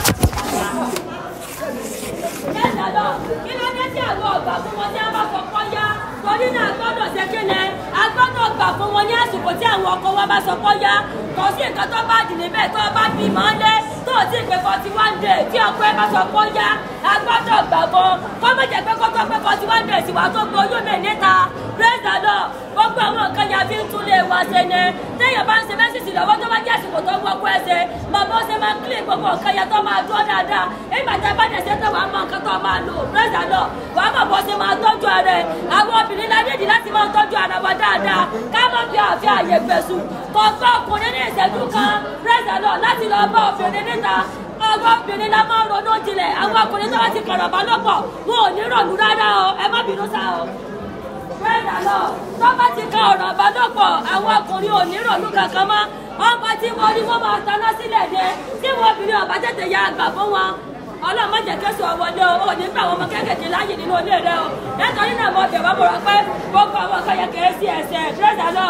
kí ló dé tí àwọn ọgbà fún wọn tí wọn bá sọpọ yá torí náà gbọ́dọ̀ ṣe kíni a gbọ́dọ̀ gbà fún wọn ní àsìkò tí àwọn ọkọ wọn bá sọpọ yá kò sí nǹkan tó bá dì níbẹ̀ tó bá bí mọ́lé tó ti pé 41 days tí ọkọ ẹ bá sọpọ yá a gbọ́dọ̀ gbà fún kó má jẹ́ pé kó tó pé 41 days wà tó gbé oyún mi níta praise the Lord gbogbo àwọn nǹkan yà fi ń tún lé wa ṣe ni téèyàn bá ń ṣe mẹ́sìsì lọ́wọ́ tó bá jẹ́ àsìkò tó wọ́pọ̀ ẹsẹ̀ màmá ó ṣe máa ń kílè gbogbo nǹkan yẹn tó máa dúró dáadáa ìgbà tí a bá dẹ̀ ṣe tó wàá mọ nǹkan tó máa lò praise the Lord wàá mọ̀ bó ṣe máa tọ́jú ara ẹ̀ àwọn obìnrin la nídìí láti máa tọ́jú ara wa dáadáa ká má fi àfi àyè gbèsù kò gbọ́ ọkùnrin ní ìṣẹ́jú kan praise the Lord láti lọ bá obìnrin níta ọgbọ́n obìnrin la máa ń ronú jinlẹ̀ àwọn ọkùnrin tó bá ti kọ̀rọ̀ bá lọ́pọ̀ wọn ò ní rọ̀lú rárá o ẹ má bínú sá o. padà lọ tó bá ti ka ọ̀rọ̀ ìbálòpọ̀ àwọn ọkùnrin ò ní rònú kankan mọ́ ọkọ̀ tí wọ́n ní wọ́n máa taná sílẹ̀ dé tí wọ́n obìnrin ọ̀bá tètè ya àgbà fún wọn ọlọ́mọ jẹ́ kẹ́sù ọ̀wọ́lé o ní gbà wọn ọmọ kéékèèké láàyè nínú ilé rẹ o nítorí náà mo bẹ̀ wọ́n mo rọ pé gbogbo àwọn ọkọ̀ yẹn kéré sí ẹsẹ̀ dírẹ́sà náà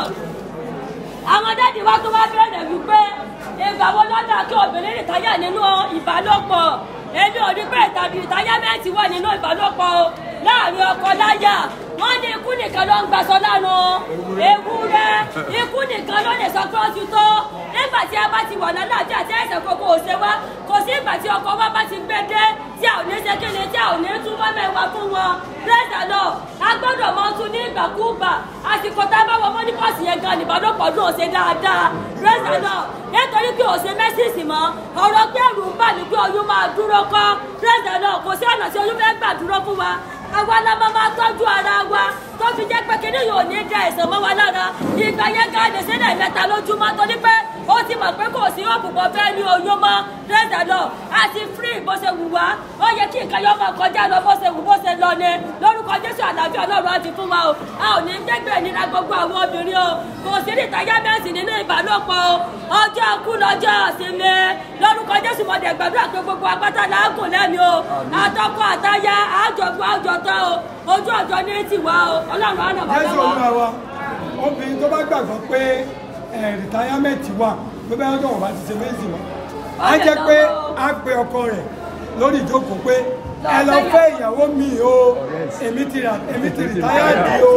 àwọn dáàdì wa tó wá bẹ̀rẹ̀ wípé ìgbà wo lọ́dà kí obìnrin rìtáyà nínú ìbálòpọ̀ èmi ò ní pé tàbí rìtáyámẹ́ǹtì wà nínú ìbálòpọ̀ o láàrin ọkọ láyà wọ́n ní ikú nìkan ló ń gbaṣọ lánàá ewúrẹ́ ikú nìkan ló lè sọ pé ó ti tó nígbà tí a bá ti wà lálàáfíà tí àìsàn kókó ò ṣe wá kò sí ìgbà tí ọkọ wa bá ti gbé dé tí a ò ní ṣe kéde tí a ò ní tún wọ́n mẹ́wàá fún wọn pírẹ́sà náà a gbọ́dọ̀ mọ tún ní ìgbàkúùgbà àsìkò tá a bá wọ mọ́nípọ̀sì yẹn gan ìbálòpọ̀ dùn ó ṣe dáadáa pírẹ́sà náà nítorí pé ò ṣe mẹ́sìsì mọ́ ọ̀rọ̀ pé ẹ̀rù ń bà ní pé oyún máa dúró kọ́ pírẹ́sà náà kò sí ọ̀nà tí oyún fẹ́ gbà dúró fún wa àwa la máa tọ́jú ara wa tó fi jẹ́ pé kíní yóò ní da ẹ̀sán mọ́ wa lára ìgbà yẹn ká lè sílẹ̀ mẹ́ta lójúmọ́ tó ní pé ó ti mọ̀ pé kò sí òkùnkùn fẹ́ ní oyún mọ́ pírẹ́sà náà a ti free bó ṣe wù wá ó yẹ kí nǹkan yọ máa kọjá lọ bó ṣe wù bó ṣe lọ ni lórúkọ Jésù àlàáfíà Ọlọ́run á ti fún wa o a ò ní gbẹ́gbẹ́ ìnira gbogbo àwọn obìnrin o kò sí rìtáyámẹ́ǹtì nínú ìbálòpọ̀ o ọjọ́ kú lọ́jọ́ ìsinmi lórúkọ Jésù mo dẹ̀ gbàdúrà pé gbogbo apáta làágùn lẹ́mi o àtọkọ àtaya àjọgbọ́ àjọtọ́ o ojú ọjọ́ ní tiwa o Ọlọ́run á nà bá Jésù Olúwa wa obìnrin tó bá gbàgbọ́ pé rìtáyámẹ́ǹtì wà pé bẹ́ẹ̀ ọjọ́ wọn bá ti ṣe méjì mọ́ á jẹ́ pé á pe ọkọ rẹ̀ lórí ìjókòó pé ẹ lọ fẹ́ ìyàwó mi o èmi ti rìtáyáàdì o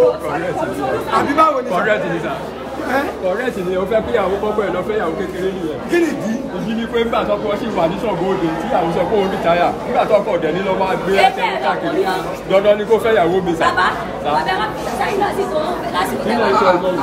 àbí báwo ni sà. Correct ni o fẹ́ pé ìyàwó kọ́kọ́ ẹ̀ lọ fẹ́ ìyàwó kékeré nìyẹn. Kí ni ìdí? Ìdí ni pé nígbà tó kọ́ sí ìwà ní Ṣàngó Òde tí ìyàwó sọ pé òun rìtáyà nígbà tó kọ́ ọ̀dẹ̀ ní lọ́ máa gbé ẹsẹ̀ káàkiri dandan ni kó fẹ́ ìyàwó mi sà. Bàbá bàbá sẹ́yìn náà sì tó lásìkò Kí ni tẹ́lẹ̀. ìṣe ọmọ mi?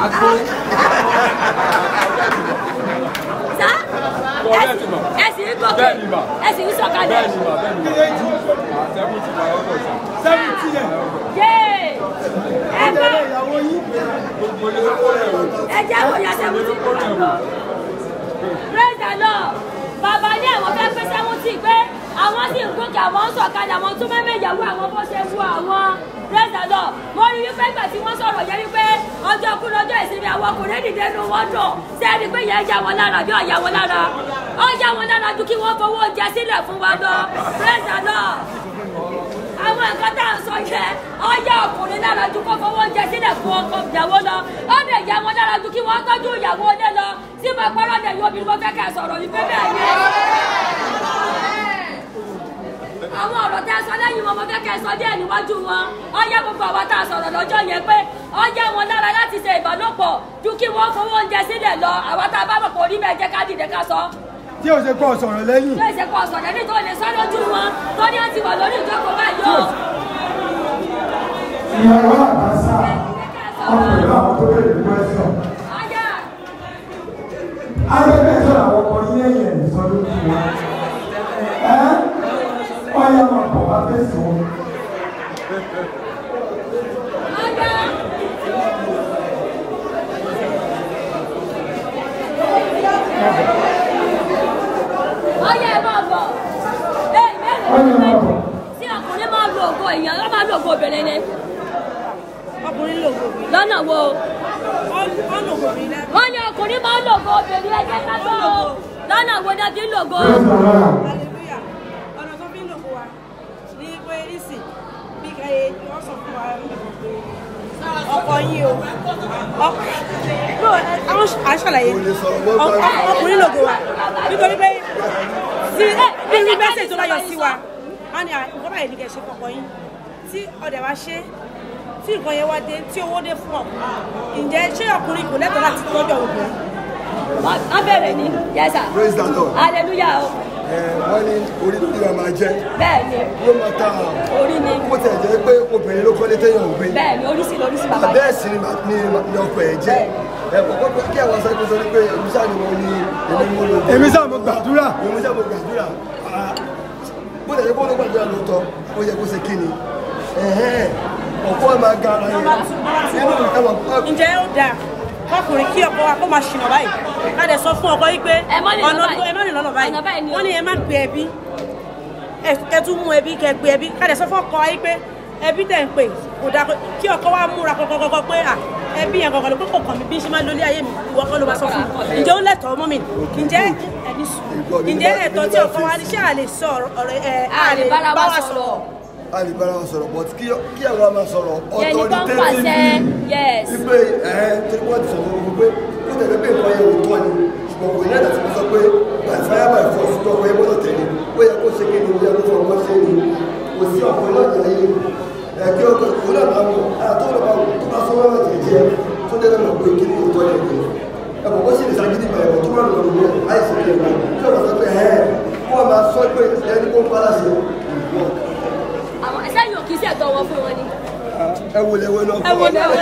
Sá Correct ma. ẹ̀sìn gòkè Bẹ́ẹ̀ni ma. ẹ̀sìn sọ̀kalẹ̀. Bẹ́ẹ̀ni ma bẹ́ẹ̀ni ma. Kí ló jù? 70 ma ọkọ̀ sà. 70 yẹn. Yéé ẹgbẹ́ Ọ̀dẹ̀ ìyàwó yín. Mo ní kókó rẹ̀ o. ẹjẹ́ wò yá sẹ́wọ́n tí kò lọ. Praise the Lord. Bàbá ní àwọn fẹ́ pé 70 pé àwọn sì ń gòkè àwọn ń sọ̀kalẹ̀ àwọn tún mẹ́mẹ́ ìyàwó àwọn bó ṣe wù àwọn. Praise the Lord. Mo rí wípé ìgbà tí wọ́n sọ̀rọ̀ yẹn wípé ọjọ́ kú lọ́jọ́ ìsinmi àwọn ọkùnrin dìde nù wọ́n dùn. Ṣé ẹni pé yẹn yà wọ́n lára bí ọ̀yà wọ́n lára? Ó yà wọ́n lára ju kí wọ́n fowó oúnjẹ sílẹ̀ fún wa lọ. Praise the Lord. Àwọn nǹkan tá à ń sọ yẹn ó yà ọkùnrin lára ju kó fowó oúnjẹ sílẹ̀ fún ọkọ ìyàwó lọ. Ó lè yà wọ́n lára ju kí wọ́n tọ́jú ìyàwó ilé lọ. Tí mo pọ́nrọ́ dẹ̀ yóò bí mo fẹ́ kẹ́ sọ̀rọ̀ yìí pé bẹ́ẹ̀ ni. Àwọn ọ̀rọ̀ tẹ́ sọ lẹ́yìn wọn mo fẹ́ kẹ́ sọ díẹ̀ níwájú wọn. Ó yẹ gbogbo àwọn tá a sọ̀rọ̀ lọ́jọ́ yẹn pé ó yẹ wọn lára láti ṣe ìbálòpọ̀ ju kí wọ́n fowó oúnjẹ sílẹ̀ lọ. Àwọn tá a bá mọ̀ pé orí bẹ́ẹ̀ jẹ́ ká dìde ká sọ. Tí o ṣe kọ́ sọ̀rọ̀ lẹ́yìn. Tí o ṣe kọ́ sọ̀rọ̀ lẹ́yìn tó lè sọ lójú wọn tó ní àti wà lórí ìjókòó báyìí o. ìyàwó àbáṣà ọkùnrin àwọn tó bẹ̀rẹ̀ ní pẹ́sọ̀. Ọjà Ayẹ́bẹ̀ sọ̀rọ̀ àwọn ọkọ̀ yín lẹ́yìn ẹ̀ sọ lójú wọn. Ọyá máa bọ̀ wá fẹ́sì wọn. ọjà. Ọjà ẹ máa bọ̀. Ọyá máa bọ̀. Tí ọkùnrin máa lo ògo èèyàn ló máa lo ògo obìnrin ni. Ọkùnrin lògò mi. Lọ́nà wo? Ọ̀nà obìnrin náà. Wọ́n ní ọkùnrin máa ń lo ògo obìnrin ẹgbẹ́ ká gbọ́ o. Lọ́nà wo ni a ti ń lo ògo? Hallelujah. Ọ̀nà tó fi ń lògò wa ní pé ìsìn bí kẹ́yẹ wọ́n sọ fún wa ọkọ yín o. Àwọn àṣàlàyé ọkùnrin lògò wa nítorí pé bí ní mẹ́sẹ̀ tó bá yọ sí wa wọ́n ní nǹkan báyìí ní kẹ́ ṣe fọkọ yín tí ọ̀dẹ̀ wa ṣe tí nǹkan yẹn wá dé tí owó dé fún ọ ǹjẹ́ ṣé ọkùnrin kò lẹ́tọ̀ọ́ láti tọ́jú obìnrin? Wọ́n bẹ̀rẹ̀ ni. Yes sir. Praise the Lord. Hallelujah o. Wọ́n ní orí lórí wa máa jẹ́. Bẹ́ẹ̀ ni. Ló máa ta Orí ni. bó tẹ̀ jẹ́ pé obìnrin ló kọ́lé téèyàn ò gbé. Bẹ́ẹ̀ ni oríṣi lóríṣi bàbá yìí. Bẹ́ẹ̀ sì ni ọkọ̀ ẹ̀ jẹ́. Kọ́kọ́ pé kí àwọn sáré sọ pé èmi sáà ni mo ní èmi mo lò. Èmi sáà mo gbàdúrà. Èmi sáà mo gbàdúrà. Bó tẹ̀ jẹ́ pé ó ló gbàdúrà lóòótọ́, ó yẹ kó ṣe kí ni. Ọ̀pọ̀ máa ga ara yẹn. Ǹjẹ́ ó dáa kọkùnrin kí ọkọ wa kó máa ṣìnà báyìí ká dẹ̀ sọ fún ọkọ yìí pé Ẹ má rìn lọ́nà báyìí. ẹ má rìn lọ́nà báyìí Ọ̀nà báyìí ni o. wọ́n ní ẹ má gbé ẹbí ẹ tún mú ẹbí kẹ gbé ẹbí ká dẹ̀ sọ fún ọkọ yìí pé ẹbí tẹ̀ ń pè kò dáa kí ọkọ wa múra kọ́kọ́ pé ẹbí yẹn kọ̀ọ̀kan ló pé kò kàn mí bí ṣe máa lólé ayé mi ìwọ kọ́ ló máa sọ fún mi ǹjẹ́ ó lẹ́tọ̀ọ́ mọ́ mi ǹjẹ́ ẹ̀tọ́ tí ọkọ wa ní ṣé à lè sọ ọ̀rọ̀ àlè bá wa sọ̀rọ̀. a lè bára wọn sọ̀rọ̀ but kí àwọn máa sọ̀rọ̀ authoritatively wípé tí wọ́n ti sọ̀rọ̀ gbogbo pé ó tẹ̀lé pé nǹkan yẹn ò tọ́ ni ṣùgbọ́n kò ní ẹ̀dá tí mo sọ pé by fire by force tó ọkọ̀ yẹn gbọ́dọ̀ tẹ̀lé ó yẹ kó ṣe kí ni ó yẹ kó fọ ọkọ̀ ṣe ni kò sí ọkọ̀ náà jẹ́ ayé kí ọkọ̀ ìkó náà máa wọ̀ àtọ́wọ́ máa wọ̀ tó bá sọ wọ́n láti jẹ́ tó dé lọ́nà pé kí ni ó tọ́ yẹn ẹ̀kọ́ kó sì lè ṣàgídí ìgbà ẹ̀kọ́ tó wà lọ́nà ìwé àìsí kí ẹ̀kọ́ kí ọ̀rọ̀ sọ pé wọ́n máa sọ pé ẹni kó ń bá láṣẹ ìwọ. àwọn ẹsẹ̀ yóò kí sí ẹ̀tọ́ wọn fún wọn ni. ẹ wo lẹ́wọ́ náà. ẹ wo lẹ́wọ́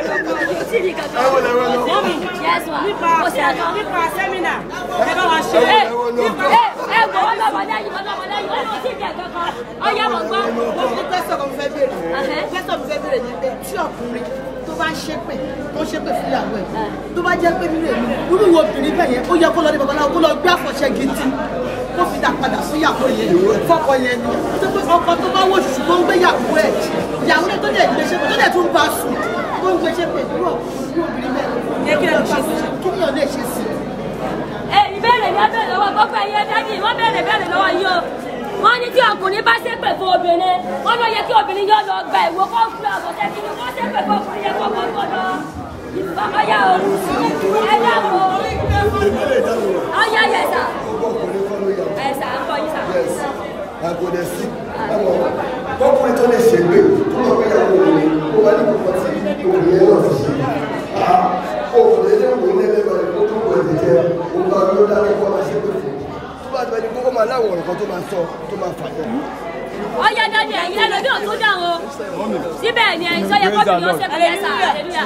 nípa sẹ́mínà ẹ bá wa ṣe. ẹ gbọ́ wọn lọ́wọ́ lẹ́yìn wọn lọ́wọ́ lẹ́yìn wọn lọ́wọ́ sí ìdí ẹ̀kọ́ kan ọ̀yá wọn gbọ́. mo ní pẹ́sọ̀ kan fẹ́ béèrè ní pé tí ọkùnrin tó bá ń ṣépè tó ń ṣépè fún ìyàwó ẹ̀ tó bá jẹ́ pé nínú èmi irú wo obìnrin bẹ́ẹ̀ yẹn ó yẹ kó lọ ní babaláwo kó lọ gbé àfọ̀ṣẹ gidi kó fi dà padà sí ìyàwó yẹn fọ́kọ yẹn ni tó pé ọkọ tó bá wò ṣùṣù tó ń gbé ìyàwó ẹ̀ ìyàwó náà tó dẹ̀ gbé ṣépè tó dẹ̀ tún bá sùn tó ń gbé ṣépè irú obìnrin bẹ́ẹ̀ kí ni ọ̀ lè ṣe sí i. ìbéèrè ni a béèrè lọ́wọ́ gbogbo ẹ̀yẹ dájú wọ́n béèrè lọ́wọ́ yìí o wọ́n ní tí ọkùnrin bá ṣépè fún obìnrin wọ́n ló yẹ kí obìnrin yóò lọ gba ìwò kó fún àbọ̀tẹ́ kí ni wọ́n ṣépè fún ọkùnrin yẹn kó gbọ́dọ̀ lọ. ọ̀yá o ẹ dáàbò ọ̀yá yẹ̀sà ẹ̀sà ń bọ̀ yìí sà. àgọ́dẹ̀ sí ọkùnrin tó lè ṣègbè tó lọ pé ìyàwó obìnrin ó wà ní kòkó tí obìnrin yẹn náà ti ṣe òkùnrin lè wò ní ẹlẹ́gbẹ̀ẹ́ rẹ̀ kó tó wọ ẹ̀dẹ̀ jẹ́ òun bá ló dáná kó máa ṣépè fún tó bá ti bẹ́ẹ̀ ni kókó máa láwọn ọ̀rọ̀ kan tó máa sọ tó máa fàyọ. ọ̀yá dájú ẹ̀yin lẹ́nu bí òtún dà wọn síbẹ̀ ni ẹ̀yin sọ́yẹ kọ́bìnrin ó ṣe pé ẹ̀sà àlẹ́lúyà.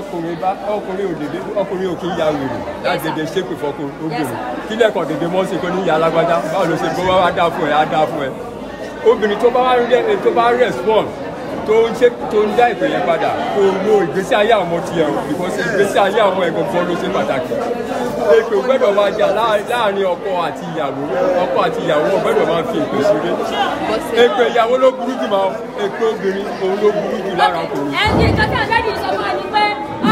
ṣé ọkùnrin ò kí ń ya wèrè láti dédé ṣépè fọkùnrin obìnrin kí lẹ́kọ̀ọ́ dédé mọ́ sí kó ní ìyá alágbádá báwo ló ṣe bó wá dá fún ẹ á dá fún ẹ obìnrin tó bá respond tó ń dá ìpè yẹn padà kó lo ìgbésí ayé àwọn ọmọ tiẹ̀ o because ìgbésí ayé àwọn ọmọ ẹ̀gbọ́n kan ló ṣe pàtàkì èpè gbọ́dọ̀ máa jà láàrin ọkọ àti ìyàwó wọn gbọ́dọ̀ máa fi èpè ṣeré èpè ìyàwó ló burú jù máa èpè obìnrin òun ló burú jù lára ọkùnrin. ẹni nǹkan tí àgbẹ̀dì sọ fún wa ni pé.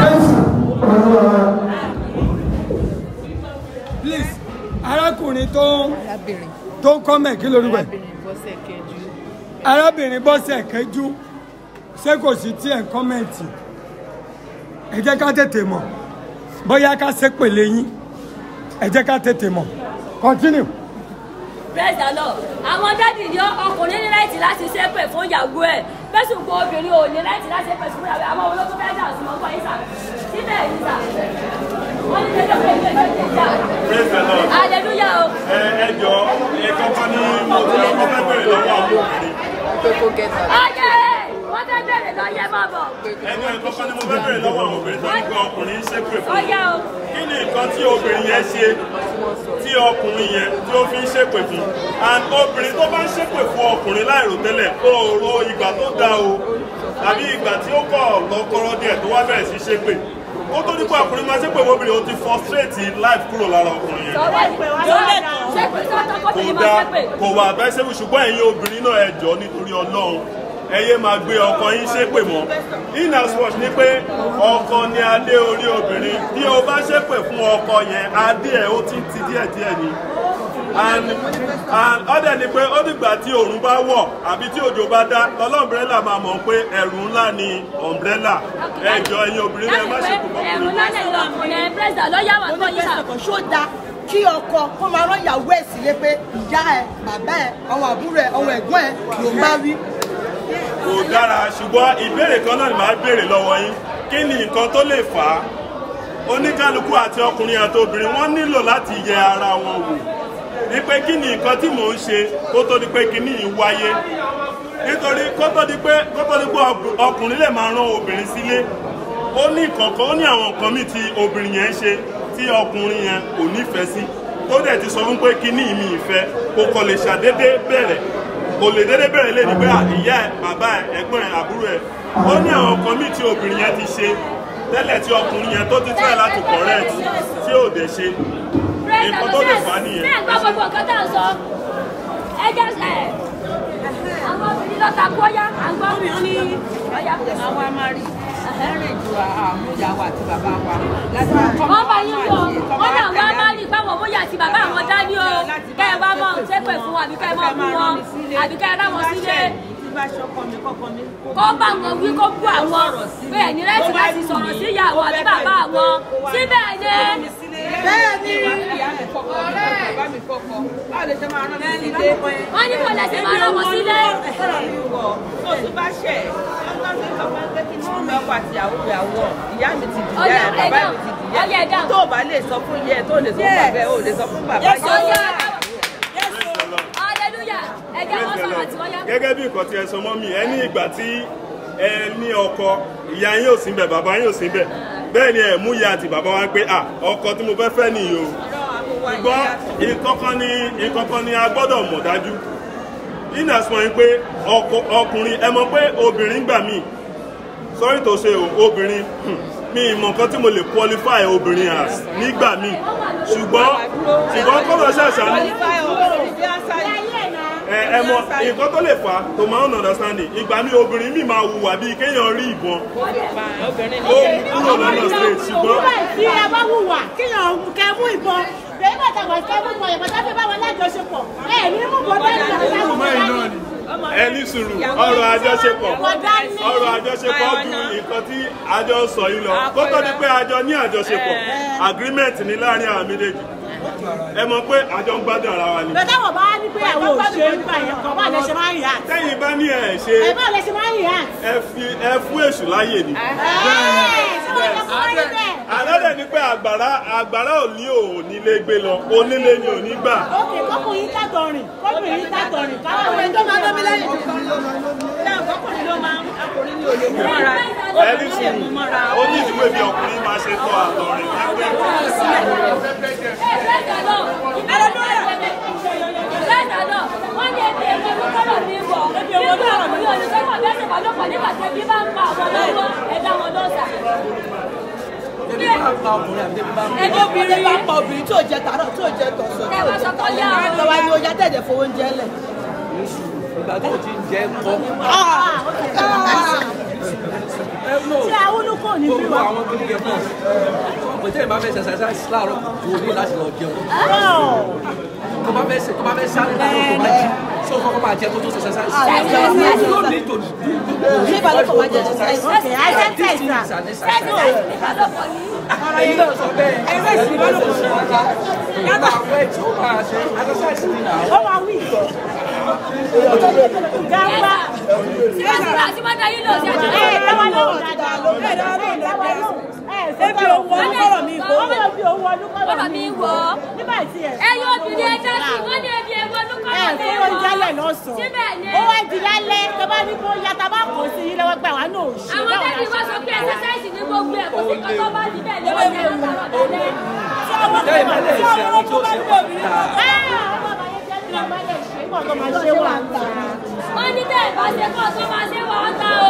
please arákùnrin tó ń kọ́mẹ̀ kí lórúkọ ẹ̀ arábìnrin Bọ́sẹ̀ Kẹjú ṣé kò sí tí ẹ̀ ń kọ́mẹ̀ntì ẹ jẹ́ ká tètè mọ̀ bóyá ká ṣépè lẹ́yìn ẹ jẹ́ ká tètè mọ̀ continue. praise the Lord àwọn dádì ní ọkùnrin ní láìtì láti ṣépè fún ìyàwó ẹ̀ bẹ́sùn pé obìnrin ò ní láìtì láti ṣépè fún ìyàwó ẹ̀ àwọn ológun fẹ́ẹ́ dà sí ọgbà yìí sà síbẹ̀ yìí sà wọ́n ní lẹ́jọ́ pé ilé ìjọ ìjà hallelujah o. ẹ jọ ìkọ̀kọ̀ ni mo ti ọkọ̀ fẹ́ bẹ̀rẹ̀ lọ́wọ́ àwọn obìnrin. wọ́n fẹ́ bẹ̀rẹ̀ lọ yẹ máa bọ̀. ẹjọ́ ìkọ̀kọ̀ ni mo fẹ́ bẹ̀rẹ̀ lọ́wọ́ àwọn obìnrin tó ń gbọ́ ọkùnrin ń ṣépè fún mi. kí ni nǹkan tí obìnrin yẹn ṣe tí ọkùnrin yẹn tí ó fi ń ṣépè fún and obìnrin tó bá ń ṣépè fún ọkùnrin láìròtẹ́lẹ̀ kó o ro ìgbà tó dáa o tàbí ìgbà tí ó kọ̀ lọ́kọ́rọ́ díẹ̀ tó wá bẹ̀rẹ̀ sí ṣépè ó tó nípa ọkùnrin máa ṣépè obìnrin ó ti frustrate life kúrò lára ọkùnrin yẹn. kò wà bẹ́ẹ̀ ṣépè ṣùgbọ́n ẹ̀yin obìnrin náà ẹ jọ̀ọ́ nítorí Ọlọ́run ẹ yé máa gbé ọkọ yín ṣépè mọ́ in as much ni pé ọkọ ni adé orí obìnrin bí o bá ṣépè fún ọkọ yẹn adé ẹ̀ ó ti ti díẹ̀díẹ̀ ni and ọdẹ ni pé ó dìgbà tí òòrùn bá wọ̀ àbí tí òjò bá dá lọ́lọ́mbrẹ́là máa mọ̀ pé ẹ̀rù ńlá ni ọ̀mbrẹ́là ẹ jọ̀ọ́ ẹ̀yin obìnrin ẹ má ṣe kó bọ́ ẹ̀rù ńlá ni ọkùnrin pírẹ́sìdà lọ́yà wà tó yíṣà. ṣó dáa kí ọkọ kó máa rán ìyàwó ẹ̀ sílé pé ìyá ẹ̀ bàbá ẹ̀ àwọn àbúrò ẹ̀ àwọn ẹ̀gbọ́n ẹ̀ ló ń bá wí. kò dára ṣùgbọ́n ìbéèrè kan náà ni màá béèrè lọ́wọ́ yín kí ni nǹkan tó lè fà á oníkálukú àti ọkùnrin àti obìnrin wọ́n nílò láti yẹ ara wọn wò ní pé kí ni nǹkan tí mò ń ṣe kó tó di pé kíní yìí wáyé nítorí kó tó di pé ọkùnrin lè máa rán obìnrin sílé ó ní ìkọ̀ọ̀kan ó ní àwọn nǹkan míì tí obìnrin yẹn ń ṣe tí ọkùnrin yẹn kò nífẹ̀ẹ́ sí tó dẹ̀ ti sọ fún pé kíní mi ìfẹ́ kò kàn lè ṣàdédé bẹ̀rẹ̀ kò lè dédé bẹ̀rẹ̀ lé ní pé ìyá ẹ̀ bàbá ẹ̀ ẹ̀gbọ́n ẹ̀ àbúrò ẹ̀ ó ní àwọn nǹkan míì tí obìnrin yẹn ti ṣe tẹ́lẹ̀ tí ọkùnrin yẹn tó ti try láti correct tí ò dẹ̀ ṣe nǹkan tó lè fà á nìyẹn. bẹ́ẹ̀ gbọ́ gbogbo nǹkan tá à ń sọ ẹ jẹ́ àwọn obìnrin lọ́ta kó yá à ń gbọ́. àwọn amárí ẹ̀rìn ju àmúyàwó àti bàbá wa. wọ́n bá yín lọ wọ́n náà wá má rí báwọn bóyá àti bàbá àwọn dání o kẹ́ ẹ wá mọ̀ ṣépè fún àbí kẹ́ ẹ mọ̀ fún wọn àbí kẹ́ ẹ rá wọn sílé. kó bá wọn wí kó bú àwọn bẹ́ẹ̀ ni rẹ́sì láti sọ̀rọ̀ sí ìyàwó àbí bàbá àwọn síbẹ̀ ni. bẹ́ẹ̀ ni wọ́n ní kò lè ṣe máa rán wọn sílé. ìyá mi ti dìyà bàbá mi ti dìyà tó o bá lè sọ fún yẹ tó lè sọ fún bàbá ò lè sọ fún bàbá gẹ́gẹ́ bí nǹkan tí ẹ sọ mọ́ mi ẹ ní ìgbà tí ẹ ní ọkọ ìyá yín ò sí bẹ̀ bàbá yín ò sí bẹ̀ bẹ́ẹ̀ ni ẹ mú ìyá àti bàbá wa pé ọkọ tí mo fẹ́ nìyí o ṣùgbọ́n ìkọ̀kan ni a gbọ́dọ̀ mọ̀ dájú ìnàsùn yín pé ọkùnrin ẹ mọ̀ pé obìnrin gbà mí sorry to say obìnrin mi ìmọ̀ nǹkan tí mo lè qualify obìnrin as nígbà míì ṣùgbọ́n kọ́ lọ ṣàṣà ní ẹ mọ̀ nǹkan tó lè fà to my own understanding ìgbà míì obìnrin mi máa hùwà bíi kéèyàn rí ìbọn ó kúrò lọ́nà straight ṣùgbọ́n. tí ẹ bá hùwà kéèyàn kẹ mú ìbọn bẹ́ẹ̀ bá tàgbà kẹ mú ìbọn ìbọn tábí bá wọn lájọṣepọ̀ ẹ ní mú bọ́ bẹ́ẹ̀ lọ ẹ ní sùúrù ọ̀rọ̀ àjọṣepọ̀ ju nǹkan tí àjọ sọ yìí lọ kó tó di pé àjọ ní àjọṣepọ̀ agreement ní láàrin àwọn méjèèjì ẹ mọ̀ pé àjọ ń gbádùn ara wa ni. bẹ́ẹ̀ táwọn bá ní pé àwọn òṣèré nípa yẹn kan bá lè ṣe máa ń yà. tẹ́yìn bá ní ẹ̀ ṣe bá lè ṣe máa ń yà. ẹ fún èṣù láyè ni. àlọ́dẹ̀ ni pé àgbàrá ò ní onílé gbé lọ onílé ni ò ní gbà. ókè kọkùnrin tàtọ̀rìn kọkùnrin tàtọ̀rìn káwọn tó máa lọ́mí lẹ́yìn ọkùnrin ló máa ọkùnrin ní òye mú mọ́ra. ẹni sùn ó ní ìdíwé bí ọkùnrin máa ṣe tọ́ àtọ̀rìn wọ́n ní ebi ẹgbẹ́ mi kọ́lọ̀ mi wọ̀ ebi ọkùnrin olùsọ́kọ̀ bẹ́ẹ̀ sì wọ́n lọ́kọ̀ nígbà tí ebi bá ń pa àwọn lọ́wọ́ ẹ̀dá wọn lọ́sà. ẹbí obìnrin bá pa obìnrin tí ò jẹ tààrọ̀ tí ò jẹ tọ̀sán tí ò jẹ tọ̀lẹ́ lọ́wọ́ ni ó yá tẹ̀lé fowó oúnjẹ lẹ̀. ìgbà tó ti ń jẹ kọ́. ṣé awúlùkọ́ ní bí wa. gbogbo àwọn kìnìún yẹn náà kò tẹ́ ẹ̀ máa fẹ́ ṣe ṣàṣàṣì láàárọ̀ kò ní láti lọ jẹun. tó bá fẹ́ sáré láàárọ̀ tó bá jí ṣé o kọ́kọ́ máa jẹ kó tó ṣe ṣàṣàṣì. ṣé ìbálòpọ̀ máa jẹ ṣàṣàṣì. okay I can tell you èyí náà sọ bẹ́ẹ̀ ẹgbẹ́ ìsìn ìbálòpọ̀ ṣe ọ̀gá nígbà àwọn ẹ̀jẹ̀ ó máa ṣe ṣàṣàṣì nínú àwọn. ó máa wí ìgbọ̀. gàmbá. àti wọ́n dá yín lọ sí àjọ. dáwọ́ lọ́wọ́ dáadáa ló bẹ́ẹ̀ dáwọ́ lọ́wọ́ ebi owó ọdúnkọ̀rọ̀ mi kò wọ́n ebi owó ọdúnkọ̀rọ̀ mi wọ̀ nígbà tí ẹ̀. ẹ̀yin obìnrin ẹja sí wọ́n ní ebi ewu ọdúnkọ̀rọ̀ mi wọ̀. ẹ̀ fún oúnjẹ lẹ̀ lọ́sàn-án. síbẹ̀ ni. ó wá di lálẹ́ tó bá ní kó yàtọ̀ bá kò sí ilé wọ́n gbà wá náà ò ṣe. àwọn lẹ́yìn wọ́n sọ pé ẹsẹ̀sáìsì ní gbogbo ẹ̀ kó sì kọ́ tó bá níbẹ̀ lọ́wọ́ ní ẹ̀rọ wọ́n ní tẹ́ ẹ̀ bá ṣe kọ́ tó máa ṣe wà ọ́ta o.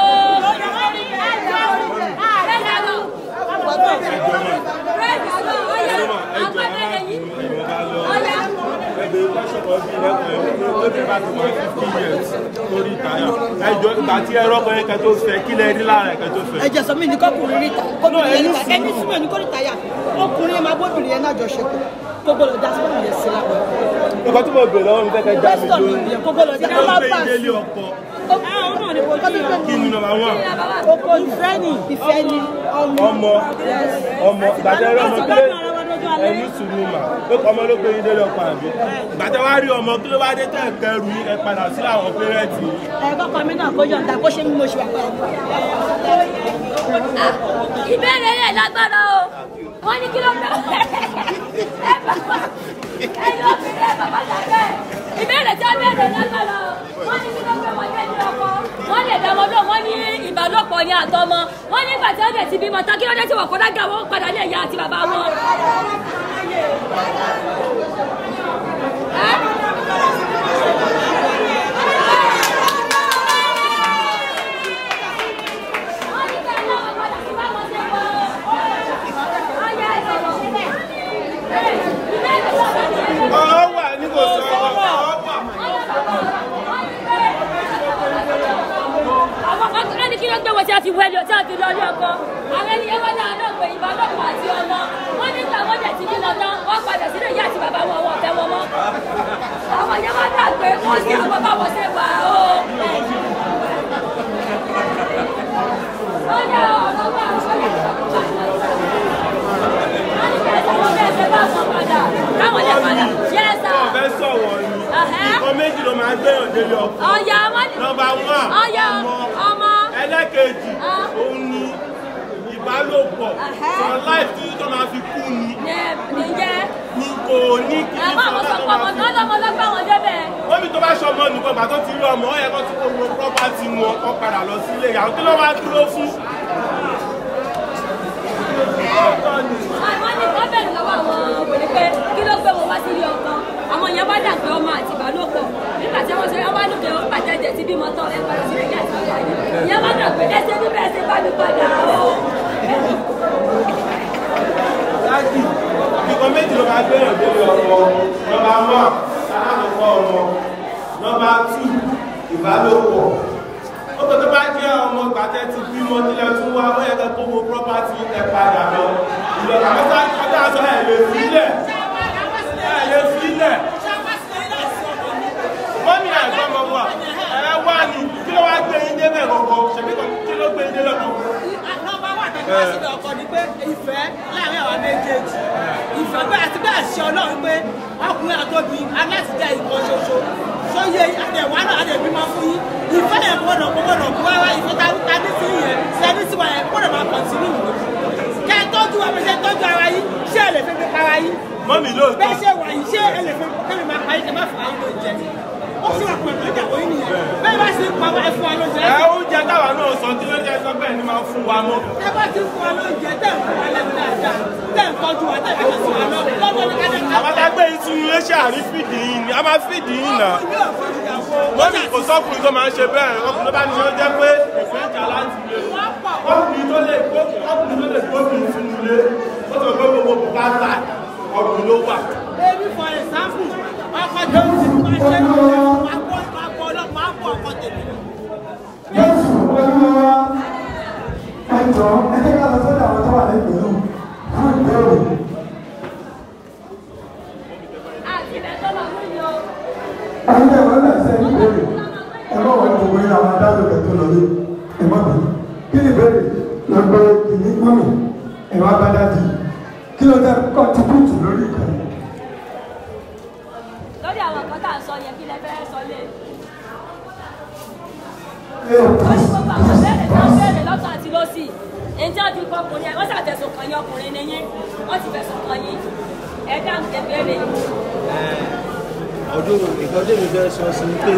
ìgbà tí ẹ̀rọ kan yẹn kan tó fẹ́ kí lẹ rí lára ẹ̀kan tó fẹ́. ẹ̀jẹ̀ sọ mí ní kọ́kùnrin níta kọ́kùnrin yẹn níta ẹni súnmọ́ ní kọ́kùnrin táyà ọkùnrin yẹn máa bóbìnrin yẹn náà jọ ṣe kó gbọ́dọ̀ dá sí bọ́ọ̀lù yẹn sí lápá. nǹkan tí mo bèèrè lọ́wọ́ mi fẹ́kẹ́ já mi lórí. kó gbọ́dọ̀ dá sí lápá. kí ni nọ́mbà wọn. oko ìfẹ́ ni ọmọ gbàtẹ́ ẹ̀rọ ọmọ kílé ẹni sùúrù mà pé ọmọ ló gbé yín délé ọkọ àbí gbàtẹ́ wá rí ọmọ kí ló wá dé tẹ̀ kẹrù yín ẹ padà sí àwọn pẹ́rẹ́ǹtì. kọ́kọ́ mi náà kó yọ̀ǹda kó ṣe mí mo ṣe wà pẹ́. ìbéèrè yẹn lágbára o wọ́n ní kí ló fẹ́ ẹ̀yin obìnrin ẹ̀ bàbá sábẹ́ ìbéèrè tí a béèrè lágbára o wọ́n ní kí ló fẹ́ wọ́n jẹ́ ní ọkọ wọ́n lè dámọ́ lóhùn wọ́n ní ìbálòpọ̀ ní àtọmọ wọ́n nígbà tí wọ́n dẹ̀ ti bímọ tán kí ló dé tí wọ́n kọ́ dága wọ́n padà ní ẹ̀yà àti bàbá wọn. wọ́n fi wẹ́lẹ̀ tí wọ́n fi lọ ní ọkọ àwọn ẹni yẹn wọ́n dáa náà pé ìbálòpọ̀ àti ọmọ wọ́n nígbà wọ́n dẹ̀ ti bímọ tán wọ́n padà sínú ìyá àti bàbá wọn wọ́n fẹ́ wọn mọ́ àwọn yẹn wọ́n dà pé wọ́n sí àwọn bàbá wọn ṣe wà ó. wọ́n yà ọ̀rọ̀ bá wọ́n ní bẹ́ẹ̀ sọ wọ́n bẹ́ẹ̀ ṣe bá wọn padà káwọn lè padà yẹ sá. ọ̀fẹ́ sọ̀wọ́ ni nǹkan méjì ló máa ń gbé òdele ọkọ. ọ̀yà wọn ni nọ́mbà 1 ọmọ ẹlẹ́kejì òun ni ìbálòpọ̀ sọ láìpẹ́ tó máa fi kú ni. nìyẹn. ni kò ní kí ní àwọn sọ̀kọ̀ ọmọ tó lọ́mọ lọ́gbà wọn débẹ̀. wọ́n mi tó bá ṣe ọmọ nìkan bàtọ́ ti rí ọmọ ọ̀yẹ́ kan tí kò wo property wọn kọ́ padà lọ sílé ìyàwó kí ló wá dúró fún. àwọn ní gọ́ọ̀mẹ̀ntì lọ́wọ́ àwọn obìnrin pé kí ló gbé wọn wá sílé ọkọ àwọn yẹn bá dà pé ọmọ àti ìbálòpọ̀ nígbà tí wọ́n ṣe wá lóde ó bàjẹ́ jẹ̀ sí bímọ tán ẹ padà sílé ìyá àti bàbá yìí ìyẹn bá dà pé ẹsẹ̀ bí bẹ́ẹ̀ ṣe bá mi padà ó. láti nǹkan méjì ló máa gbé òdele ọkọ nọ́mbà 1 alákọ̀ọ́kọ́ ọmọ nọ́mbà 2 ìbálòpọ̀ ó tó bá jẹ́ ọmọ gbàtẹ́ ti bímọ nílẹ̀ tún wá ó yẹ kó wo property ẹ padà lọ ìlọ àmọ́sá ọjọ́ àṣọ ẹ̀ lè fílẹ̀ mọ́mí àgbọ̀ ọmọ wa ẹ wá ní kí ló wá gbé yín débẹ̀ gbọ̀ngàn ṣèbí kí ló gbé yín débẹ̀ gbọ̀ngàn. nọ́mbà wà tẹ́lẹ̀ wá sílẹ̀ ọkọ ni pé ìfẹ́ láàrin àwọn méjèèjì ìfẹ́ bẹ́ẹ̀ àti bẹ́ẹ̀ ṣe ọlọ́run pé ọkùnrin àtòbí alátìjẹ́ ìkan ṣoṣo sóye àdẹ̀wà náà àdẹ̀bímọ fún yín ìfẹ́ yẹn gbọ́dọ̀ kú wá ìfẹ́ ta ní sí yẹn sẹ́ni sí wa yẹn gbọ́dọ̀ máa kọ̀ntínú kẹ́ ẹ tọ́jú wa bẹ́ẹ̀ ṣe tọ́jú ara yín ṣé ẹ lè fi fi para yín mọ́mí lóòótọ́ bẹ́ẹ̀ ṣe wà yín ṣé ẹ lè fi kẹ́mi máa pa yín kẹ́ má fà yín lóúnjẹ ó sì wà pẹ̀lú ìjàwó yín nìyẹn bẹ́ẹ̀ bá ṣe pa wá ẹ fún wa lóúnjẹ. ẹ oúnjẹ táwa náà sọ tí lóúnjẹ sọ bẹ́ẹ̀ ni máa fún wa mọ́. ẹ bá ti fún wa lóúnjẹ tẹ̀ ń fún wa lẹ́nu dáadáa tẹ̀ ń tọ́jú wa tẹ̀ ń fún wa lọ́wọ́ ní kájẹ́ ká. àwọn agbé ìtú ilé ṣe àrí fìdí yìí ni a máa fìdí yìí nà. mọ́mí kò sọ́kùnrin tó máa ń ṣe bẹ́ẹ̀ ọkùnrin tó bá ní ṣe jẹ́ pé ìfẹ́ ìjà láti lé. ọkùnrin tó lè gbókùnrin sínú ilé ó sọ pé gbogbo bùkátà ọkùnrin ló wà. Baby, for example, ọkọ̀ tó ń sìn máa ṣe máa bọ̀ ọkọ̀ tèmi. Jésù olúwa ẹjọ́ ẹjẹ́ ká lọ sọ́dọ̀ àwọn tó wà lẹ́gbẹ̀ẹ́ lù fún ìbéèrè. àti ilẹ̀ tó lọ lóyún o. Àwọn ilé ìwé náà ṣe ìbéèrè ẹ̀rọ wọn gbogbo yín àwọn adájọ́ rẹ̀ tó lọ lé ẹ̀mọ́ bẹ̀rẹ̀. Kí ni ìbéèrè lọ́gbọ́ ìní mọ́mì ẹ̀rọ abádájì kí ló dé kọ́ntibútù lórí ìkànnì. lórí àwọn nǹkan tá à ń sọ yẹn kí lẹ fẹ́ sọ lé. Ee, ó ní gbogbo àwọn béèrè tó ń béèrè lọ́tọ̀ àti lọ́sì èyí tí wọ́n fi kọ́ ọkùnrin ẹ̀ wọ́n ṣàtẹ̀sùn kan yín ọkùnrin ní yín wọ́n ti fẹ̀sùn kan yín ẹ̀ dáhùn kẹ́ béèrè. ọdún ìkọ́jú mi fẹ́ sọ sí pé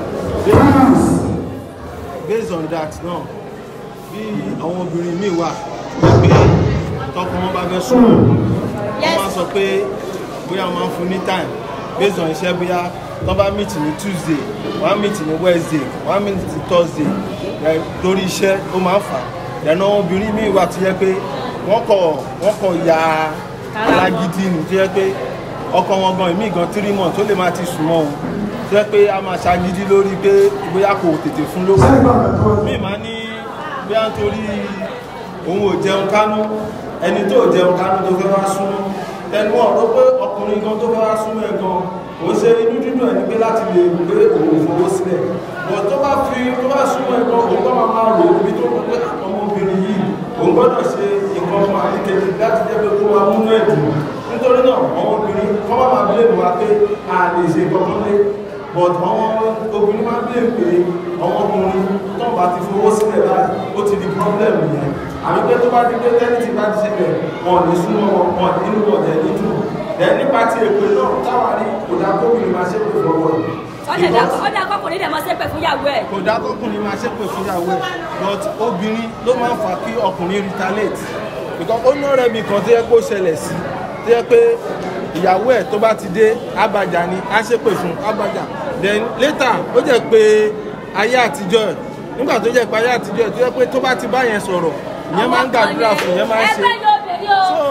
based on that náà bí àwọn obìnrin míì wà pé tọkọ wọn bá fẹ́ sùn wọ́n máa sọ pé bóyá wọ́n máa ń fún ní time based on iṣẹ́ bóyá wọ́n bá meet ní Tuesday wọ́n á meet ní Wednesday wọ́n á meet ní Thursday torí iṣẹ́ ó máa ń fà ìdáná obìnrin míì wà tó yẹ pé wọ́n kọ̀ ya alágídí ni tó yẹ pé ọkọ wọn gan ìmí gan 3 months tó lè máa ti sùn mọ́ òun tó yẹ pé a máa ṣàgídí lórí pé bóyá kò tètè fún lówó míì máa ní bí a ń torí òun ò jẹun kánú ẹni tó jẹun kánú tó fẹ́ wá súnmọ́ ẹnu ọ̀rọ̀ pé ọkùnrin gan tó fẹ́ wá súnmọ́ ẹ̀ gan kò ṣe inú dídùn ẹni pé láti lè gbé òun fowó sílẹ̀ bọ̀ tó bá súnmọ́ ẹ̀ gan òun bá máa rò ibi tó kọ́ pé ọmọbìnrin yìí òun gbọ́dọ̀ ṣe nǹkan ọmọ àríkèjì láti jẹ́ pé kó máa múnú ẹ̀dùn nítorí náà àwọn obìnrin kọ́ bá máa bílẹ̀ wá pé a lè ṣe kankan lé but àwọn obìnrin máa bílẹ̀ pé àwọn ọkùnrin tó bá ti fowó sílẹ̀ báyìí ó ti di problem yẹn àbí pé tó bá di pé tẹ́lifí bá ti ṣẹlẹ̀ wọn ní súnmọ́ wọn nínú ọ̀dẹ̀ nínú ẹ̀ nípa ti èpè náà táwárí kò dá kóbìnrin máa ṣépè fọwọ́ ọ̀dà akọkùnrin dẹ̀ máa ṣépè fúnyàwó ẹ̀. kò dá kọkùnrin máa ṣépè fúnyàwó ẹ̀ but obìnrin ló máa ń fà kí ọkùnrin retaliate because ó ná rẹ̀ mi kan tó yẹ kó ṣẹlẹ̀ sí tó yẹ pé ìyàwó ẹ̀ tó bá ti dé abàjà ni a ṣépè fún abàjà then later ó jẹ́ pé ayé àtijọ́ ẹ̀ nígbà tó jẹ́ pé ayé àtijọ́ ẹ̀ tó yẹ pé tó bá ti bá yẹn sọ̀rọ̀ ìyẹn máa ń gbàdúrà fún ìyẹn máa ń ṣe so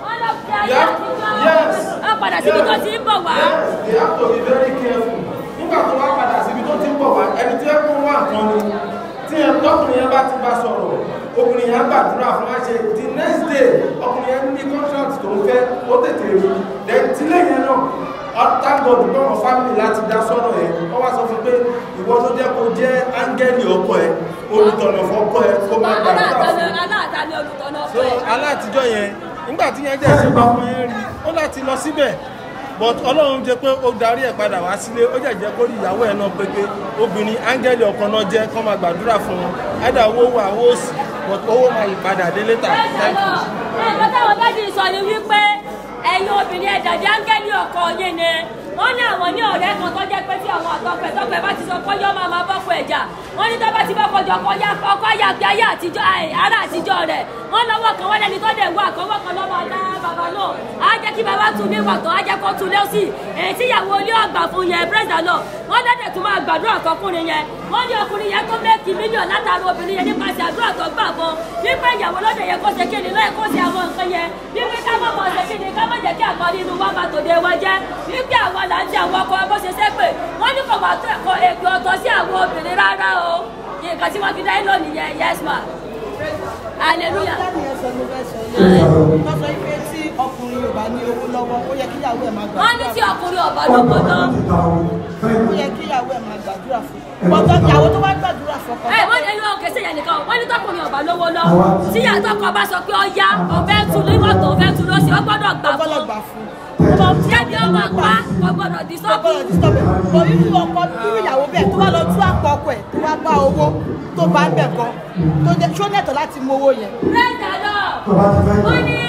yes padà síbi tó ti ń bọ̀ wá. they have to be very careful nígbà tó wá padà síbi tó ti ń bọ̀ wá ẹni tó yẹ kó wá nǹkan ni tí ọkùnrin yẹn bá ti bá sọ̀rọ̀ obìnrin yẹn gbàdúrà fún wa ṣe the next day ọkùnrin yẹn ní contract tó ń fẹ́ ó tètè rí then tílé yẹn náà thank God gbọ́n family láti dá sọ́nà yẹn wọ́n wá sọ fún pé ìwọ tó jẹ́ kó jẹ́ áńgẹ́lì ọkọ ẹ̀ olùtọ̀nà fọ́kọ ẹ̀ kó máa gbàdúrà fún alátijọ́ yẹn nígbà tí yẹn jẹ́ ṣe bá wọn yẹn rí ó láti lọ síbẹ̀ but ọlọ́run jẹ́ pé ó darí ẹ̀ padà wá sílé ó jẹ́ kó rí ìyàwó ẹ̀ náà pé obìnrin áńgẹ́lì ọkọ náà jẹ́ kó máa gbàdúrà fún wọn ẹ̀dá owó wà owó òsì but owó máa yí padà dé létà. ẹ̀ẹ́dọ́ táwọn dájú sọ ni wípé ẹ̀yin obìnrin ẹ̀dàdí áńgẹ́lì ọkọ yín ni wọ́n ní àwọn ní ọ̀rẹ́ kan tó jẹ́ pé tí àwọn àtọ́pẹ̀ bá ti sọ pé yọ́ máa bọ́kọ ẹ̀jà wọ́n ní tó bá ti bọ́kọ jọ ọkọ ayà pé ayé àtijọ́ ará àtijọ́ rẹ̀ wọ́n lọ́wọ́ kan wọ́n lẹ́ni tó dẹ̀ wọ àkọ́wọ́ kan lọ́wọ́ ọ̀dá bàbá náà á jẹ́ kí bàbá tún ní wàtọ́ á jẹ́ kó tún lé sí èyí tí ìyàwó ilé ọgbà fún yẹn pírẹ́sìdà náà wọ́n lọ́dẹ̀ tún máa gbàdúrà fọkùnrin yẹn wọ́n ní ọkùnrin yẹn tó mẹ́kì mílíọ̀nù látara obìnrin yẹn nípasẹ̀ àdúrà tó gbà fún wípé ìyàwó lọ́dẹ̀ yẹn kó ṣe kéde lọ́yẹ̀ kó ṣe àwọn nǹkan yẹn wípé ká má mọ̀ ṣe kéde ká má jẹ́ kí àkọ́rí inú wa máa tòde wa jẹ́ wípé àwọn là ń ṣe àwọn ọkọ bó ṣe ṣépè wọ́n ní kò wá tó ẹ̀kọ́ èpè ọ̀tọ̀ sí àwọn obìnrin rárá o nǹkan tí wọ́n fi dáyé lónìí yẹn yes ma hallelujah. wọ́n sọ pé tí ọkùnrin ò bá ní owó lọ́wọ́ ó yẹ kí ìyàwó ẹ̀ máa gbàdúrà. wọ́n ní tí ọkùnrin ọ̀bá lọ́wọ́ náà. ó yẹ kí ìyàwó ẹ̀ máa gbàdúrà fún bọ́tọ̀ ìyàwó tó wá gbàdúrà fọkọ. wọ́n ní ẹni wọn kẹsẹ̀ yẹn nìkan wọ́n ní tọkùnrin ọ̀bá lọ́wọ́ lọ tí yàtọ̀ kọ bá sọ pé ó yá ọ̀fẹ́ tu lẹ́mọ̀tò ọ̀fẹ́ tu lọ́sí ó gbọ́dọ̀ gbà fún jẹ́bi ọmọ pa ọgbọ́dọ̀ dísọ́bù. Orí fún ọkọ nínú ìyàwó bẹ́ẹ̀ tó wá lọ tú àpò ọkọ ẹ̀ tó wá bá owó tó bá ń bẹ̀ kan tó jẹ́ ṣó nẹ̀tọ̀ láti mú owó yẹn. Praise the Lord. Wọ́n ní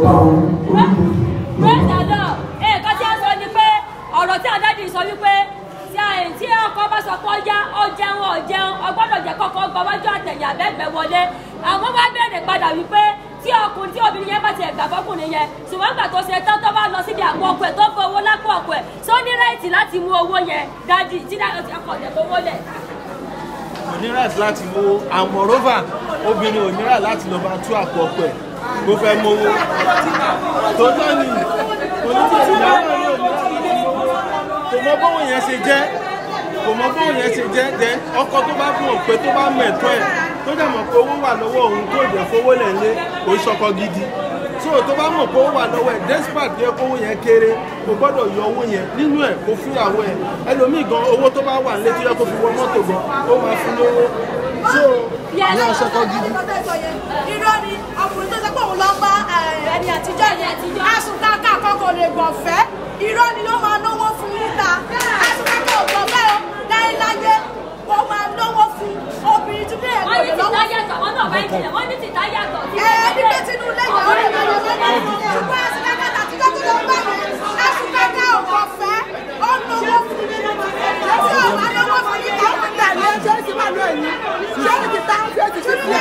Praise the Lord. Nǹkan tí a sọ ni pé ọ̀rọ̀ tí àdájì sọ wípé tí ọkọ bá sọ pé ọjẹun ọgbọ́dọ̀ jẹ́ kọ́kọ́ gbọ́ wájú àtẹ̀yà bẹ́ẹ̀ wọlé àwọn wá bẹ̀rẹ̀ padà wípé tí ọkùnrin tí obìnrin yẹn bá ti ẹ̀gbà fọkùnrin yẹn ṣùgbọ́n gbà tó ṣe tán tó bá lọ síbi àpò ọkọ ẹ̀ tó fọ owó lápò ọkọ ẹ̀ tó ní ráìtì láti mú owó yẹn dájú tí ọkọ ọ̀dẹ̀ tó wọlé. ní ráìtì láti mú àmọ̀rọ́fà obìnrin ò ní ráìtì láti lọ bá tú àpò ọkọ ẹ̀ ló fẹ́ mówó tó tọ́ ni oníṣẹ́ ìyàwó ní òní kò mọ bóun yẹn ṣe jẹ́ ọkọ tó bá fún òpè tó bá mẹ̀tọ́ ẹ̀ tó dẹ̀ mọ̀ pé owó wà lọ́wọ́ òun tó dẹ̀ fowó lẹ̀ lé oṣọkọ gidi so tó bá mọ̀ pé owó wà lọ́wọ́ ẹ̀ despite yẹ kówó yẹn kéré kò gbọ́dọ̀ yọ owó yẹn nínú ẹ̀ kó fúyàwó ẹ̀ ẹlòmíì gan owó tó bá wà nílé tó yẹ kó fi wọ mọ́tò gan ó máa fún lówó so ní ọṣọkọ gidi. irọ́ ni ọkùnrin tó sọ pé òun lọ bá ẹni àtijọ́ yẹn àsùnkáká àkọ́kọ́ lè gbọ̀fẹ́ irọ́ ni yóò máa náwó fún níta àsùnkáká ò gbọ̀fẹ́ o láéláyé ó máa náwó fún obìnrin tó bẹ̀rẹ̀ wọ́n ní tìta yàtọ̀ wọ́n náà bá ìjìnlẹ̀ wọ́n ní tìta yàtọ̀. ẹni pé tinú lẹ́yìn ọ̀rẹ́ rẹ̀ lọ́wọ́ ṣùgbọ́n àsùnkáká àtijọ́ tó lọ bá yẹn àsùnkáká ò gbọ̀fẹ́ ó náwó fún níta ó máa náwó fún níta ó máa gbà ní ọjọ́ ìsìnkú àlọ́ ẹ̀yìn ṣé ó ti ta ṣé ó ti ṣe sílẹ̀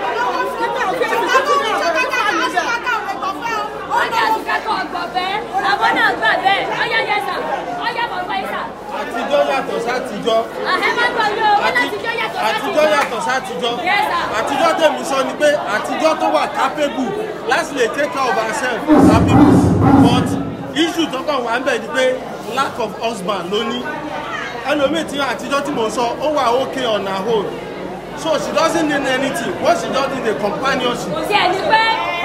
wọ́n ní àsùnkáká ọ̀gbọ̀fẹ́ àwọn náà gbà bẹ́ẹ̀ ọ̀yá yẹsà ọ̀yá bọ̀gbọ̀ yẹsà. àtijọ́ yàtọ̀ sátijọ́. àtijọ́ yàtọ̀ sátijọ́. àtijọ́ tèmi sọ ni pé àtijọ́ tó wà capable láti lè take care of ourselves and people but issue tó kàn wá ń bẹ̀ ni pé lack of husband ló ní ẹlòmíì tí àtijọ́ tí mò ń sọ ó wà okay on her own so she doesn't need anything what she just need a companionship. kò sí ẹni pé.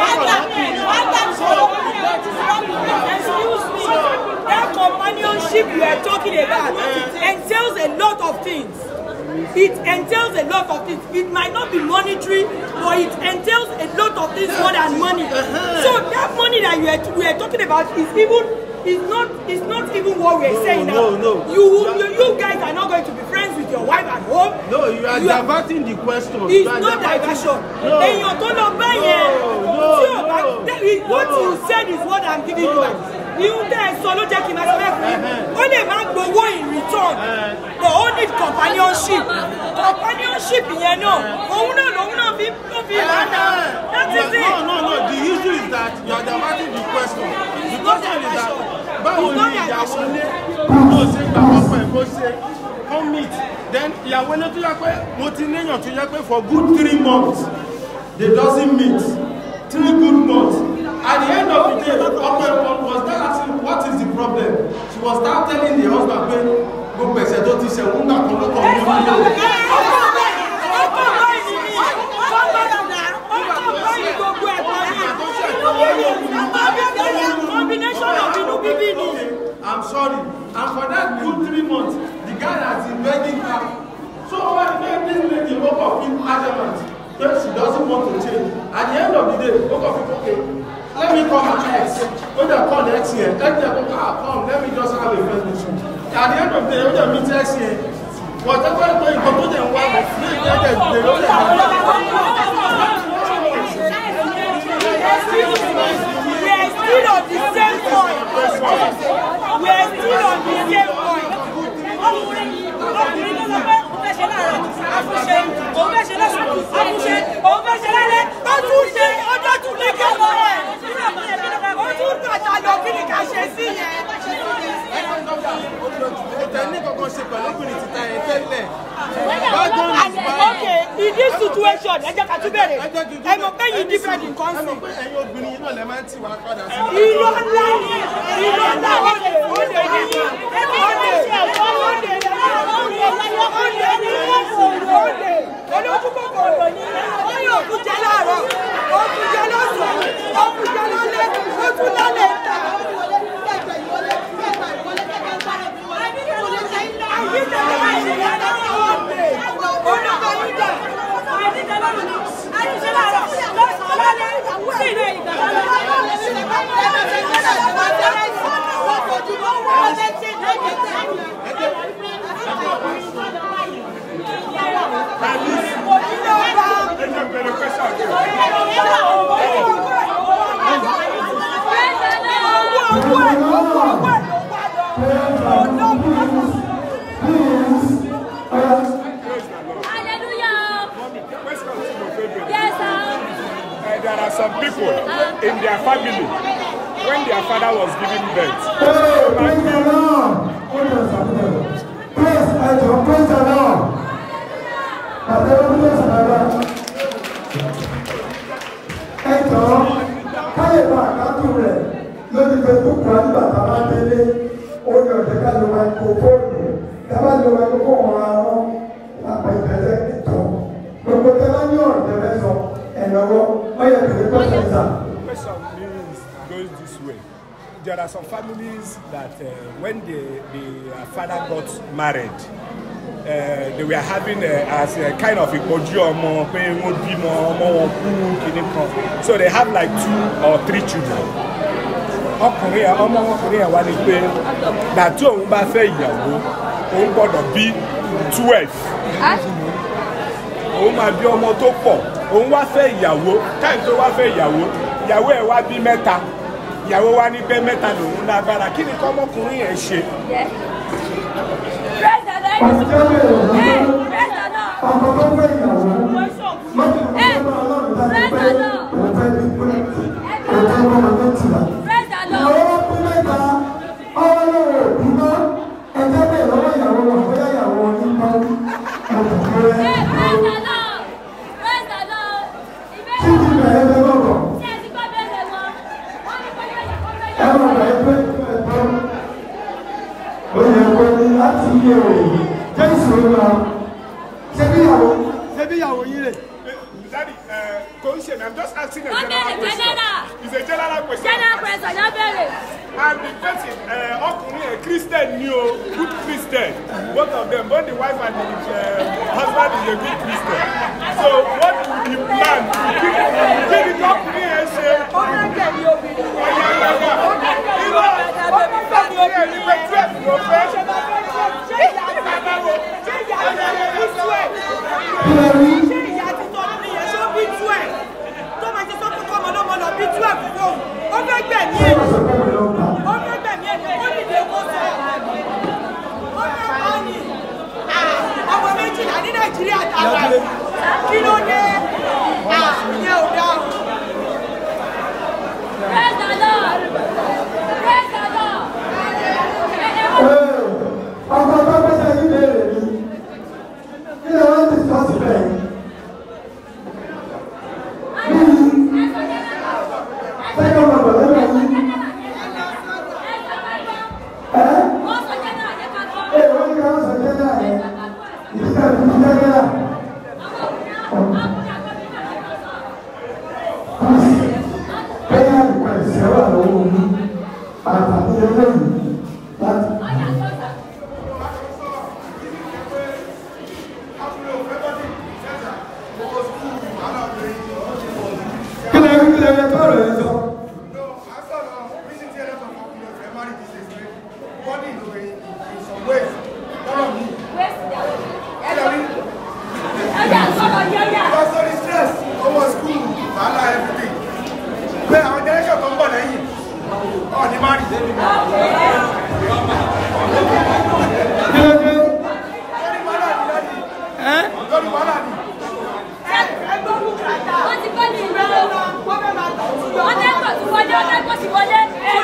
Excuse me, that companionship you are talking about entails a lot of things. It entails a lot of things. It might not be monetary, but it entails a lot of things more than money. So that money that we are talking about is not even what we are saying now. No. You guys are not going to be friends with your wife at home. No, you are diverting the question. It's not diversion. And you're going to buy what you said is what I'm giving you. You guys so no take him as only man go in return. But only companionship. Companionship, you know. That is it. No. The issue is that you are diverting the question. The question is that báwo ni ìyàwó ilé tó ṣe gbà ọ̀pọ̀ ẹ̀ bó ṣe commit then ìyàwó ilé tó yẹ pé mo ti léèyàn tó yẹ pé for good 3 months they doesn't meet 3 good months at the end of the day ọ̀pọ̀ ẹ̀ was that asking what is the problem she was start telling the husband pé gbogbo ẹ̀ṣẹ̀ tó ti ṣẹ̀ wọ́n gbà kan lọ́kọ̀ ní ọ̀pọ̀ I'm sorry. And for that 2-3 months, the guy has been begging her. So when this lady woke up in adamant, she doesn't want to change. At the end of the day, woke up, okay, let me call my ex. When they call the ex here, let them come, let me just have a friend with you. At the end of the day, when they meet ex here, whatever they go to them, we are still on the same point. We are still on the same point. Okay, in this situation, ẹ jẹ́ ká tún bẹ̀rẹ̀. Ẹ mọ̀ pé yìí different in concept. Irọ́ ńlá ni, irọ́ ńlá olè ní olè olójú kòkòrò ní wọ́n yóò kú jẹ láàárọ̀, ó kú jẹ lọ́sàn-án, ó kú jẹ lálẹ́, ó tún lálẹ́ ìta. There are some people in their family when their father was giving birth. Goes this way. There are some families that when the father got married, they were having as a kind of a so they have like 2 or 3 children. That two of them say be 12. Ó máa bí ọmọ tó pọ̀, òun wá fẹ́ ìyàwó, time tó wá fẹ́ ìyàwó ẹ̀ wá bí mẹ́ta, ìyàwó wá ní pé mẹ́ta lòun lágbára, kí ni kọ́mọkùnrin yẹn ṣe? Daddy, I'm just asking a general question. It's a general question. And the person, Christian, good Christian. Both of them, both the wife and the husband is a good Christian. So what would you plan? Can you talk to me and say, body in some ways. Lọ́rọ̀ mi. Because of the stress, over school, wàhálà everything. Pé àwọn generation tó ń bọ̀ lẹ́yìn, ọ̀ ní má rí. Lórí wàhálà ni. Wọ́n ti kọ́ ní ìlú. Wọ́n tẹ́kọ̀ọ́ ti wọlé, wọ́n tẹ́kọ̀ọ́ ti wọlé.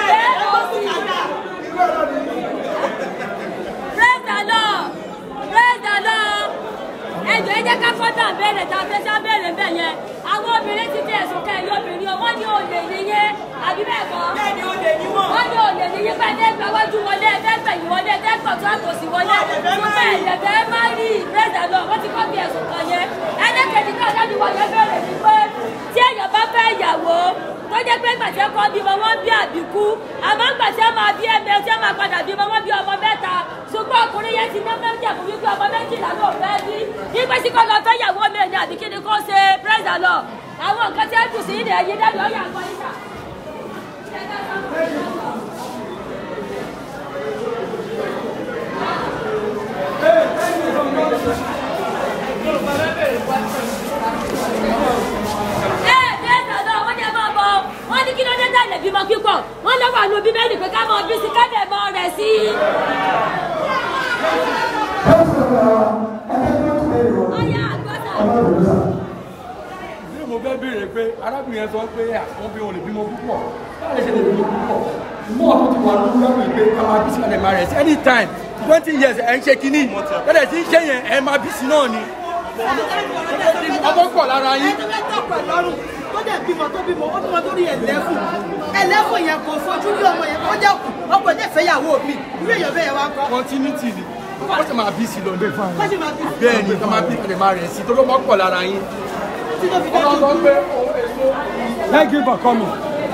Praise the Lord. Praise the Lord. Ẹjọ́ ẹ jẹ́ ká fọ́tà béèrè tá a fẹ́ sá béèrè bẹ́ẹ̀ yẹn. Àwọn obìnrin ti fi ẹ̀sùn kẹ́ ẹ̀yọ́ obìnrin o. Wọ́n ní olè níyé. Àbí bẹ́ẹ̀ kọ́? Bẹ́ẹ̀ ni olè ní wọ́n. Wọ́n ní olè níyé pé ẹ̀dẹ́gbẹ̀ wájú wọlé, ẹ̀dẹ́gbẹ̀yìn wọlé, ẹ̀dẹ́gbẹ̀ tó àtòsí wọlé. Ṣùgbọ́n ẹ̀dẹ̀gbẹ̀ máa rí praise the Lord. Wọ́n ti kọ́ bí ẹ̀sùn kan yẹn. Ẹlẹ́kẹ̀jì náà lẹ́nu wọ̀nyẹn bẹ̀rẹ̀ ní pé tí èèyàn bá fẹ́ ìyàwó tó jẹ́ pé gbàtẹ́ kọ́ bímọ wọ́n bí àbíkú àmọ́ gbàtẹ́ máa bí ẹ̀mẹ́ tí wọ́n máa padà bímọ wọ́n bí ọmọ mẹ́ta ṣùgbọ́n ọkùnrin yẹn ti ná mẹ́jẹ̀ fún wípé ọmọ méjìlá ló fẹ́ bí nígbà tí kò lọ fẹ́ ìyàwó mi ní àbí kí ni kò ṣe praise the Lord àwọn nǹkan tí ẹ dùn sí ilẹ̀ yìí lẹ́nu ọ̀yà àgbọ̀ yìí sà. Wọ́n ní kí ló dé tẹ̀lé bímọ pípọ̀ wọ́n lọ́wọ́ àánú bíbélì pé ká mọ bí sí ká dẹ̀ mọ rẹ̀ sí. Bí mo fẹ́ béèrè pé arábìnrin yẹn sọ pé àwọn bí wọn lè bímọ púpọ̀ báyìí ṣe lè bímọ púpọ̀ mú ọ̀tún ti wà lórí lọ́rùn pé ká máa bí sí ká dẹ̀ máa rẹ̀ sí anytime 20 years ẹ̀ ń ṣe kínní tẹ́lẹ̀ tí ń ṣe yẹn ẹ̀ máa bí sí náà ni ọmọ pọ̀ lára yín. tó dẹ̀ bímọ tó bímọ ó bímọ tó rí ẹlẹ́fù yẹn kò fojú rí ọmọ yẹn kó jẹ́ ọkọ̀ jẹ́ fẹ́yàwó mi irú èèyàn bẹ́ẹ̀ wá kọ́. continuity ni ó sì máa bí sí lọ bẹ́ẹ̀ ni ká máa bí ká máa rẹ̀ sí tó ló mọ́ pọ̀ lára yín. Thank you for coming.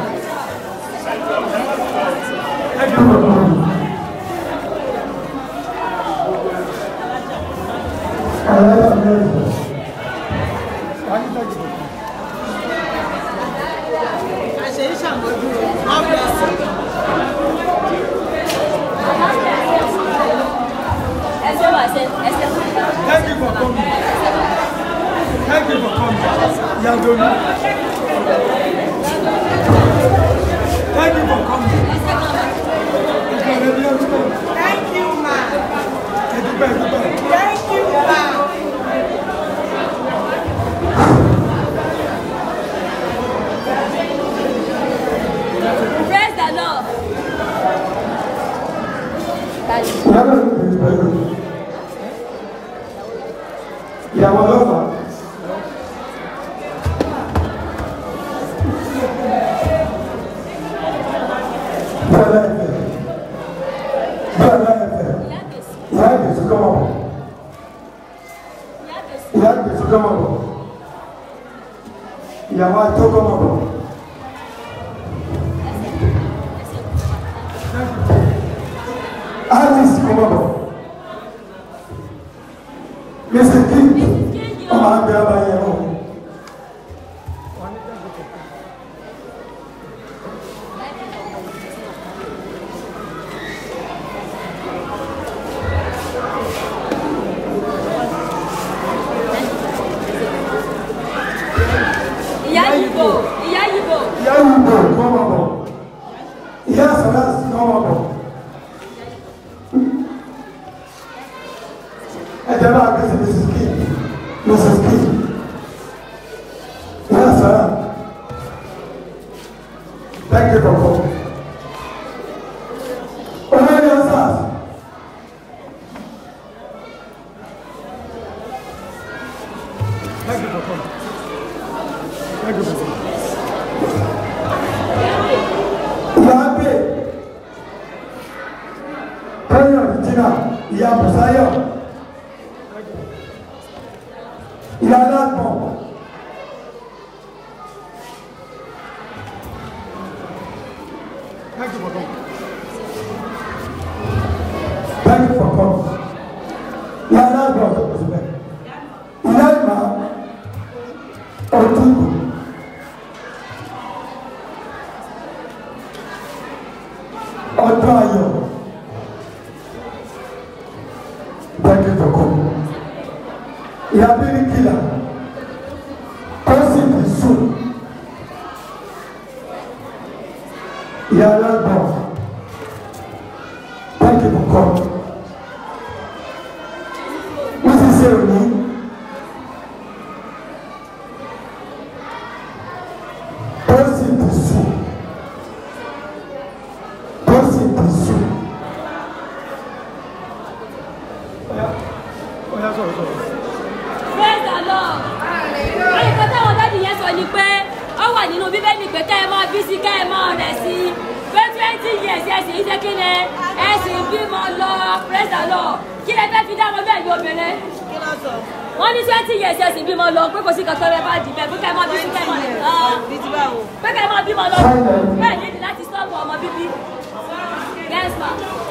Thank you for coming. Thank you for coming. Thank you for coming. Yadoni. Thank you for coming. Thank you, ma. Thank you, ma. Praise the Lord. Ìyàwó ọlọ́pàá. Ìyàwó àtọ́kọ́ mọ̀ bọ̀. Alice kọ́ mọ̀ bọ̀. Mr. King ọmọ àgbẹ̀ abayẹ ọ̀. Ìyá Yìbò kọ́ mọ̀ bọ̀. Ìyá Sàlásì kọ́ mọ̀ bọ̀. Ẹ̀jẹ̀ bá gbèsè Mrs. King. Ìyá Sàlá. Thank you for coming. Olórí ọ̀sán. Thank you for coming. Thank you for coming. Ìyáàgbé Pẹ́yọ̀ Rìjìnà ìyá Bùsáyọ̀ ìyá Lágbọ̀n Thank you for coming. Thank you for coming. Ìyá Lágbọ̀n ìyá Ìmá Ọ̀túnkù ọdún ayọ̀ ìyá bíríkìlà tó sì ti sùn ìyá alágbọ̀n thank you for coming. Wọ́n ti ṣe òní. Tó sì ti sùn. Tó sì ti sùn. Praise the Lord. Àyíká táwọn dáàdì yẹn sọ ni pé ó wà nínú Bíbélì pé kẹ́ ẹ máa bí sí kẹ́ ẹ máa rẹ̀ sí. Pé 20 years ẹ̀sìn yìí ṣe kí ni ẹ̀sìn bímọ lọ. Praise the Lord. Kí lẹ fẹ́ fi dá wọn bẹ́ẹ̀ ni obìnrin? Wọ́n ní 20 years ẹ̀sìn bímọ lọ pé kò sí kankan rẹ̀ bá dì bẹ́ẹ̀ pé kẹ́ ẹ máa bí sí kẹ́ ẹ máa rẹ̀. Pé kẹ́ ẹ máa bímọ lọ. Bẹ́ẹ̀ ni láti sọ́ọ̀bù ọmọ bíbí. Yes ma.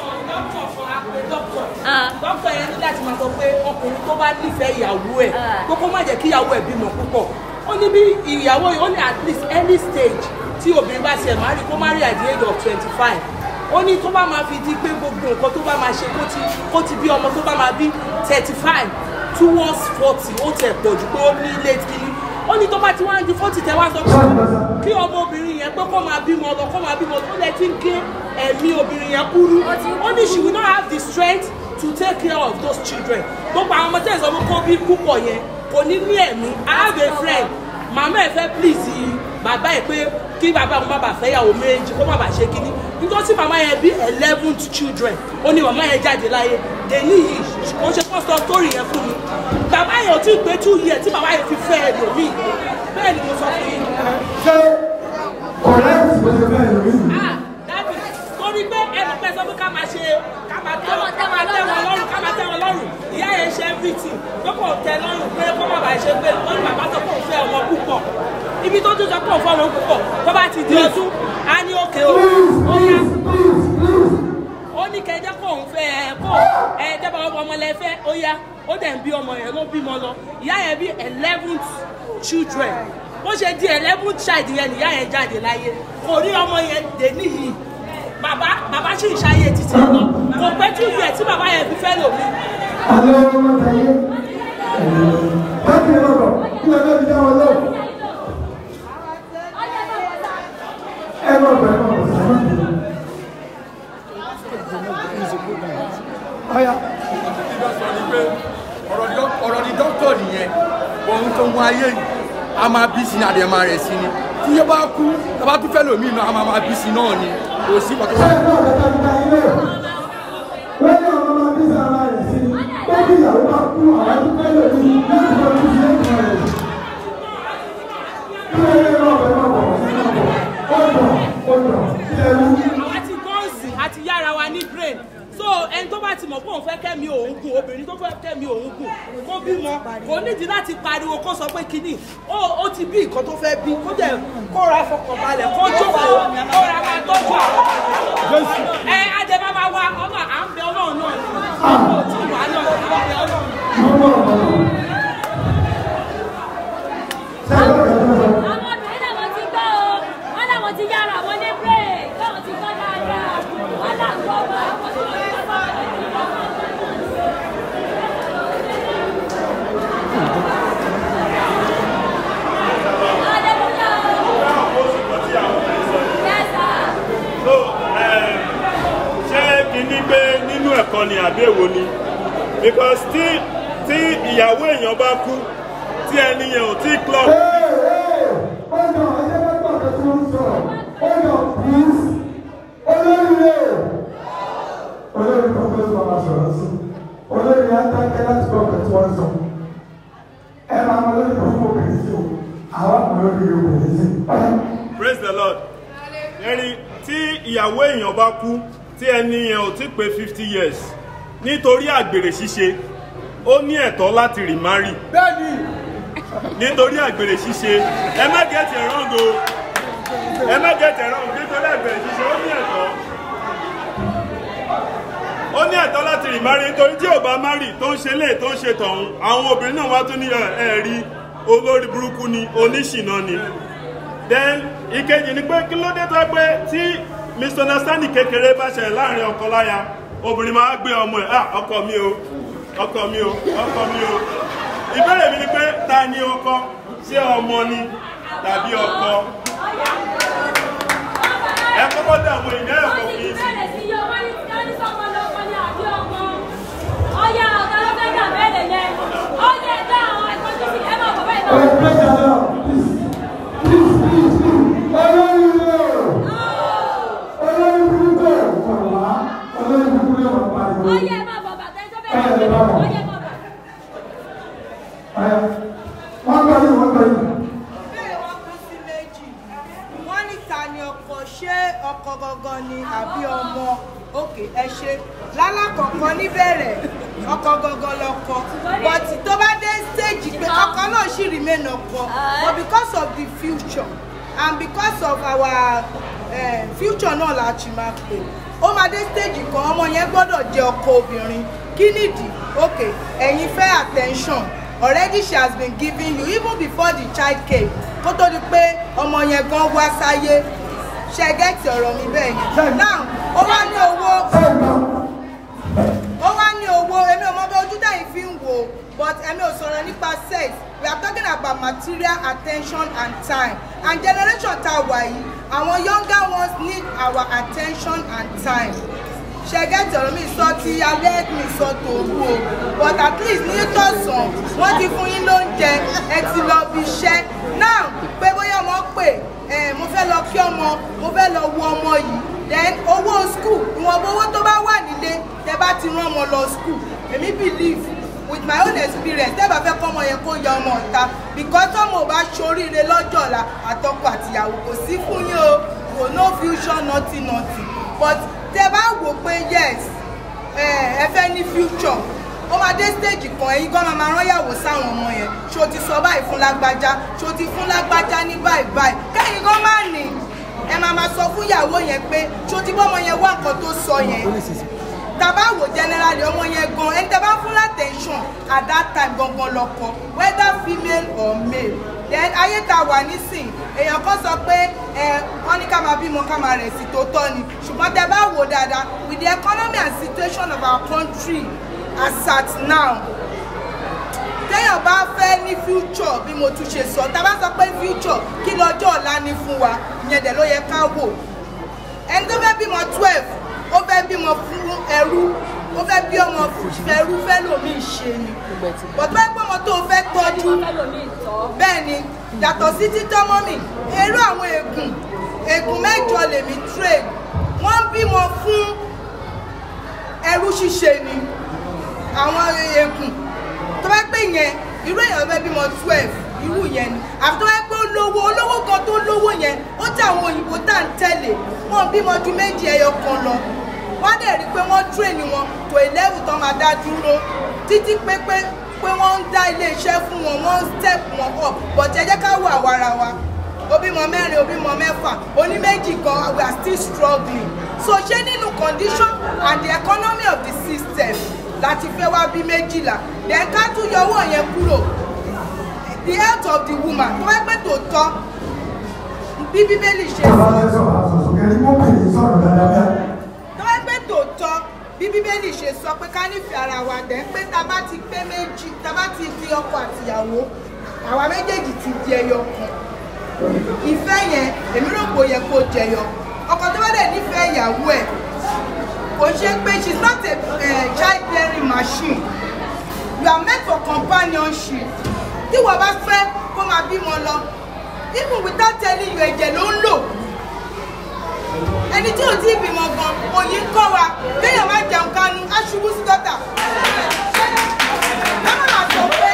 Dókítà yẹn ní láti máa sọ pé ọkùnrin tó bá nífẹ̀ẹ́ ìyàwó ẹ̀ pé kó má jẹ́ kí ìyàwó ẹ̀ bímọ púpọ̀. Ó ní bí ìyàwó yìí ó ní at least any stage tí obìnrin bá ṣe marry kó marry at the age of 25. Ó ní tó bá máa fi di pé gbogbo nǹkan tó bá máa ṣe kó ti bí ọmọ tó bá máa bí 35 towards 40 ó tẹ̀ pọ̀ jù pé ó ní late kìíní. Ó ní tó bá ti wá ń di 40 tẹ̀ wá sọ pé kí ọmọbìnrin yẹn pé kó máa bímọ lọ kó máa bímọ tó lẹ ti ń gé ẹ̀mí obìnrin yẹn kúrú. Ó ní she will not have the strength to take care of those children. Gbogbo àwọn ọmọ tẹ̀sán ló kó bí púpọ̀ yẹn kò ní ní ẹ̀mí. I have a friend màmá ẹ̀ fẹ́ please bàbá ẹ̀ pé kí bàbá òun bàbá fẹ́ yàwó méjì kó má bàa ṣe kíní nítorí màmá yẹn bí 11 children ó ní màmá yẹn jáde láyé dèní yìí kò ṣe kó sọ story yẹn fún mi bàbá yẹn ò tí ì pé 2 years tí bàbá yẹn fi fẹ́ ẹlòmíì bẹ́ẹ̀ ni mo sọ fún yín. ṣé ọ̀rẹ́ ti bó ṣe bẹ́ẹ̀ lórí mi. dábì torí pé ẹnì pẹ́ sọ pé ká máa ṣe ká máa tẹ́ wọn lọ́rùn ìyá yẹn ṣe everything tó kò tẹ́ lọ́rùn pé kó má bàa ṣe pé ó ní bàbá tó kò fẹ́ ọmọ púpọ̀ ibi tó tún sọ pé òun fọ́ ọmọ púpọ̀ tó bá ti di ọdún á ní òkè o ó yá ó ní kẹjẹ kó òun fẹ́ ẹ kó ẹ jẹba ọmọ lẹfẹ ó yá ó dẹ̀ ń bí ọmọ yẹn ló bímọ lọ ìyá yẹn bí 11 children bó ṣe di 11 child yẹn nìyá yẹn jáde láyé kò rí ọmọ yẹn dé níyì bàbá sì ń ṣayé títí lọ kò pẹ́ 2 years tí bàbá yẹn fi fẹ́ lòmí. àlọ́ ọmọ tẹ̀lé bákìrì lọ́dọ̀ kí lọ́dọ̀ ti dá wọn lọ́wọ́. ẹ má bẹ̀rẹ̀ má bọ̀ sẹ́yìn. Aya. Ọ̀rọ̀ ni dókítà nìyẹn ohun tó mú ayé yìí a máa bí sí ní adìẹ máa rẹ̀ sí ni tí yẹ bá kú tá bá tún fẹ́ lòmíì náà a máa bí sí náà ni kò sí pàtó. ṣé ẹ̀ka ọ̀dọ́ta ti ta ilé lẹ́yìn ọ̀rọ̀ máa bí sí ara rẹ̀ sí ni ó bí ìyàwó bá kú àwọn tó fẹ́ lòmíì láti lọ bí sí lẹ́yìn rẹ̀ sí. kí ló yẹ náà bẹ̀rẹ̀ náà bọ̀ ọ̀dọ̀ kí ẹ wú. àwa ti gọ́ọ̀sì àti yára wa ní brain so ẹni tó bá ti mọ̀ pé òun fẹ́ kẹ́mi òun gùn obìnrin tó fẹ́ kẹ́mi òun gùn kó bímọ kò nídìí láti pariwo kó sọ pé kínní ó ti bí nǹkan tó fẹ́ bí kó jẹ́ kó ra fọkànbalẹ̀ kó jókòó kó ra máa tọ́jú àwọn ẹ adé bá máa wá ọmọ à ń bẹ ọlọ́run náà ni ọmọ tí wà á náà à ń bẹ ọlọ́run. Àwọn obìnrin làwọn ti gbọ́ o, wọ́n làwọn ti yára àwọn ní break, káwọn ti gbọ́ dáadáa, wọ́n là ń gbọ́ bá àwọn tó ń bọ́. Ní pé nínú ẹ̀kọ́ ni àbí èwo ni because tí ìyàwó èèyàn bá kú tí ẹni yẹn ò tí club. ọ̀dọ̀ ẹ̀jẹ̀ bá gbọ́ ọ̀dọ̀ tí wọ́n sọ ọ̀dọ̀ please olórí kan tó sọ ma sọ̀rọ̀ sí olórí adákẹ́ láti gbọ́ ọ̀dọ̀ tí wọ́n sọ ẹ máa mọ lórí kan fún obìnrin sí o àwọn àmọ́ lórí obìnrin sí. Praise the Lord. ẹni tí ìyàwó èèyàn bá kú tí ẹni yẹn ò tí pé 50 years nítorí àgbèrè ṣíṣe ó ní ẹ̀tọ́ láti remarry. Bẹ́ẹ̀ni. Nítorí àgbèrè ṣíṣe ẹ má get it wrong o ẹ má get it wrong nítorí àgbèrè ṣíṣe ó ní ẹ̀tọ́ láti remarry nítorí tí ò bá marry tó ń ṣe lé tó ń ṣe tọ̀hún àwọn obìnrin náà wá tún ní ẹ̀rí olórí burúkú ni oníṣìná ni. Then ìkejì ni pé kí ló dé tó pé tí misunderstanding kékeré bá ṣẹlẹ̀ láàrin ọkọ láya obìnrin máa gbé ọmọ ẹ̀ ọkọ mi o ọkọ mi o ọkọ mi o ìbéèrè mi ni pé ta ni ọkọ ṣé ọmọ ni tàbí ọkọ ẹ kọ́kọ́ dé àwọn èèyàn ẹ̀kọ́ fi sí. Wọ́n ní ta ni ọkọ, ṣé ọkọ gangan ni àbí ọmọ? Òkè ẹ ṣe lálákọ̀ọ́kọ́ níbẹ̀rẹ̀ ọkọ gangan lọkọ, but tó bá dé stage pé ọkọ náà ṣì remain ọkọ, but because of the future and because of our future náà la ṣì máa pè ó máa dé stage kan ọmọ yẹn gbọ́dọ̀ jẹ́ ọkọ obìnrin. Kí nìdí? Okay, ẹ̀yin fẹ́ attention. Already she has been giving you even before the child came. Kó tó di pé ọmọ yẹn gan wá sáyé. Ṣé gẹ́tì ọ̀rọ̀ mi bẹ́ẹ̀ yẹn? Now, ó wá ní owó. Èmi ò mọ bí ojú tẹ̀yìn fi ń wò, but èmi ò sọ̀rọ̀ nípa sex. We are talking about material attention and time. And generation tá a wà yìí, àwọn younger ones need our attention and time. Ṣé gẹ́tì ọ̀rọ̀ mi sọ ti alẹ́ mi sọ tòru o, but at least ní tọ̀sán wọ́n ti fún yín lóúnjẹ ẹ ti lọ bí iṣẹ́. Now pé bóyá ọmọ pè mo fẹ́ lọ kí ọmọ, mo fẹ́ lọ wo ọmọ yìí, then owó school ìwọ̀nba owó tó bá wà nílé tẹ bá ti rán ọmọ lọ school. Èmi believe with my own experience tẹ́ bá fẹ́ kọ́ ọmọ yẹn kó ya ọmọ ọ̀ta, because ọmọ ò bá ṣoríire lọ́jọ́ ọ̀la àtọkọ àtìyàwó kò sí fún yín o, kò no future nothing but tẹ́ bá wò pé yes ẹ fẹ́ ní future ó máa dé stage kan ẹ̀yin gan máa rán yàwó sáwọn ọmọ yẹn ṣó ti sọ báyìí fún lágbájá ṣó ti fún lágbájá ní báyìí báyìí kẹ́yìn gan máa nì ẹ máa sọ fún ìyàwó yẹn pé ṣó ti bọ́ ọmọ yẹn wá nǹkan tó sọ yẹn tàbá wò generally ọmọ yẹn gan ẹni tẹ́ bá fún attention at that time gangan lọ́kọ whether female or male. Then ayé ta wà nísìn èèyàn kan sọ pé wọ́n ní ká máa bímọ ká máa rẹ̀ sí tó tọ́ ni ṣùgbọ́n tẹ́ bá wò dáadáa with the economy and situation of our country as at now téèyàn bá fẹ́ ní future bí mo tún ṣe sọ tá a bá sọ pé future kí lọ́jọ́ ọ̀la ní fún wa ìyẹn dẹ̀ ló yẹ ká wò ẹni tó fẹ́ bímọ 12 ó fẹ́ bímọ fún ẹrú ó fẹ́ bí ọmọ fẹ́rú fẹ́ lómi ṣe ni bọ̀dọ̀ ẹgbẹ́ ọmọ tó fẹ́ tọ́jú bẹ́ẹ̀ ni yàtọ̀ sí títọ́ mọ́mì eré àwọn ègùn mẹ́jọ lèmi trade wọ́n bímọ fún ẹrú ṣíṣe ni àwọn ègùn tó bá pè yẹn irú èèyàn fẹ́ bímọ 12 irú yẹn ni àfi tó bá pé olówó kan tó lówó yẹn ó tẹ àwọn òyìnbó tá à ń tẹ̀lé wọ́n bímọ ju méjì ẹyọ kan lọ wọ́n dẹ̀ rí pé wọ́n train wọn tó ìlẹ́wù tó máa dá dúró títí pé wọ́n ń dá iléeṣẹ́ fún wọn wọ́n ń step wọn up but ẹ jẹ́ ká wà wàrà wa ó bímọ 4 ó bímọ 6 oní méjì gan we are still struggling so ṣé nínú condition and the economy of the system láti fẹ́ wá bí 12 then ká tún yọ owó yẹn kúrò the health of the woman tó wá pẹ́ tó tọ́ bí bíbélì ṣe tòótọ́ bí bíbélì ṣe sọ pé ká nífẹ̀ẹ́ ara wa dẹ̀ pé tá bá ti pé méjì tá bá ti di ọkọ àtìyàwó àwa méjèèjì ti di ẹyọ kan ìfẹ́ yẹn èmi rò pé ó yẹ kó jẹyọ ọkọ tó bá dẹ̀ nífẹ̀ẹ́ ìyàwó ẹ̀ kò ṣe pé she is not a childbearing machine you are meant for companionship tí wọ́n bá fẹ́ kó máa bímọ lọ even without telling you ẹ̀jẹ̀ ló ń lò ẹni tí ò tí ì bímọ gan òyìn kọ́ wa kéèyàn má jẹun kánú aṣubú sí dọ́tà lọ́mọ máa sọ pé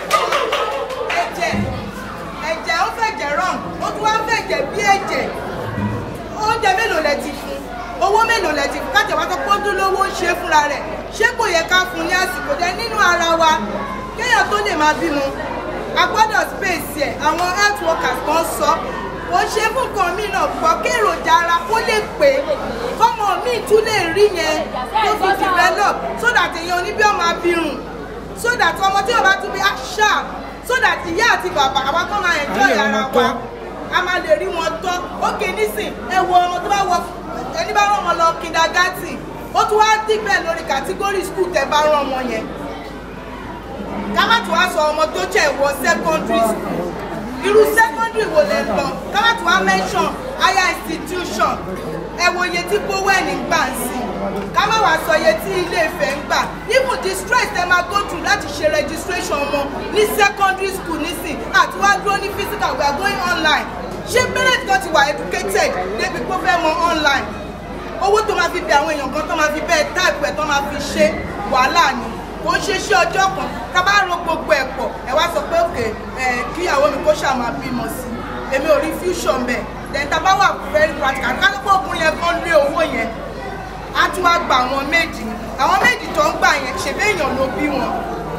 ẹ̀jẹ̀ ó fẹ̀jẹ̀ rán ó tún wá ń fẹ̀jẹ̀ bí ẹ̀jẹ̀ oúnjẹ mélòó lẹ ti fún owó mélòó lẹ ti fún kájẹ̀ wá tó pọ́ńdún lówó ń ṣe fúnra rẹ̀ ṣé kò yẹ ká fún ní àsìkò jẹ́ nínú ara wa kéèyàn tó lè máa bímọ a gbọ́dọ̀ space ẹ̀ àwọn health workers kan sọ ó ṣe fún nǹkan míì náà gbọ́ kí èròjà ara kó lè pé kọ́mọ míì tún lè rí yẹn tó fi develop so that èèyàn oníbí ọmọ abirùn so that ọmọ tí ọba tún bí sharp so that ìyá àti bàbá àwa kan máa enjoy ara wa a máa lè rí wọn tọ́ ókè nísìn ẹ wo ọmọ tó bá wọ ẹni bá rán ọmọ lọ kindergarten ó tún wá dì bẹ́ẹ̀ lórí category school tẹ bá rán ọmọ yẹn ká má tún wá sọ ọmọ tó jẹ́ ìwọ secondary school irú secondary wo lẹ lọ ká má tún wá mention higher institution ẹ wo iye tí Bowen ń gbà sí ká má wá sọ iye tí Ilé-Ifẹ̀ ń gbà even the stress ẹ máa go through láti ṣe registration ọmọ ní secondary school nísìn àti wá dúró ní physical we are going online ṣé parents kan ti wà educated débi pé ó fẹ́ mọ online owó tó máa fi bẹ àwọn èèyàn kan tó máa fi bẹ́ẹ̀ type ẹ̀ tó máa fi ṣe wàhálà ni kò ń ṣe iṣẹ́ ọjọ́ kan ká bá ro gbogbo ẹ̀ pọ̀ ẹ wá sọ pé òkè kíyàwó mi kó ṣàmà bímọ sí èmi ò rí fusion bẹ́ẹ̀ then tá bá wà very practical kálọ́pọ̀ ọkùnrin yẹn kan lé owó yẹn á tún wá gba àwọn méjì tó ń gbà yẹn ṣèbí èèyàn ló bí wọn.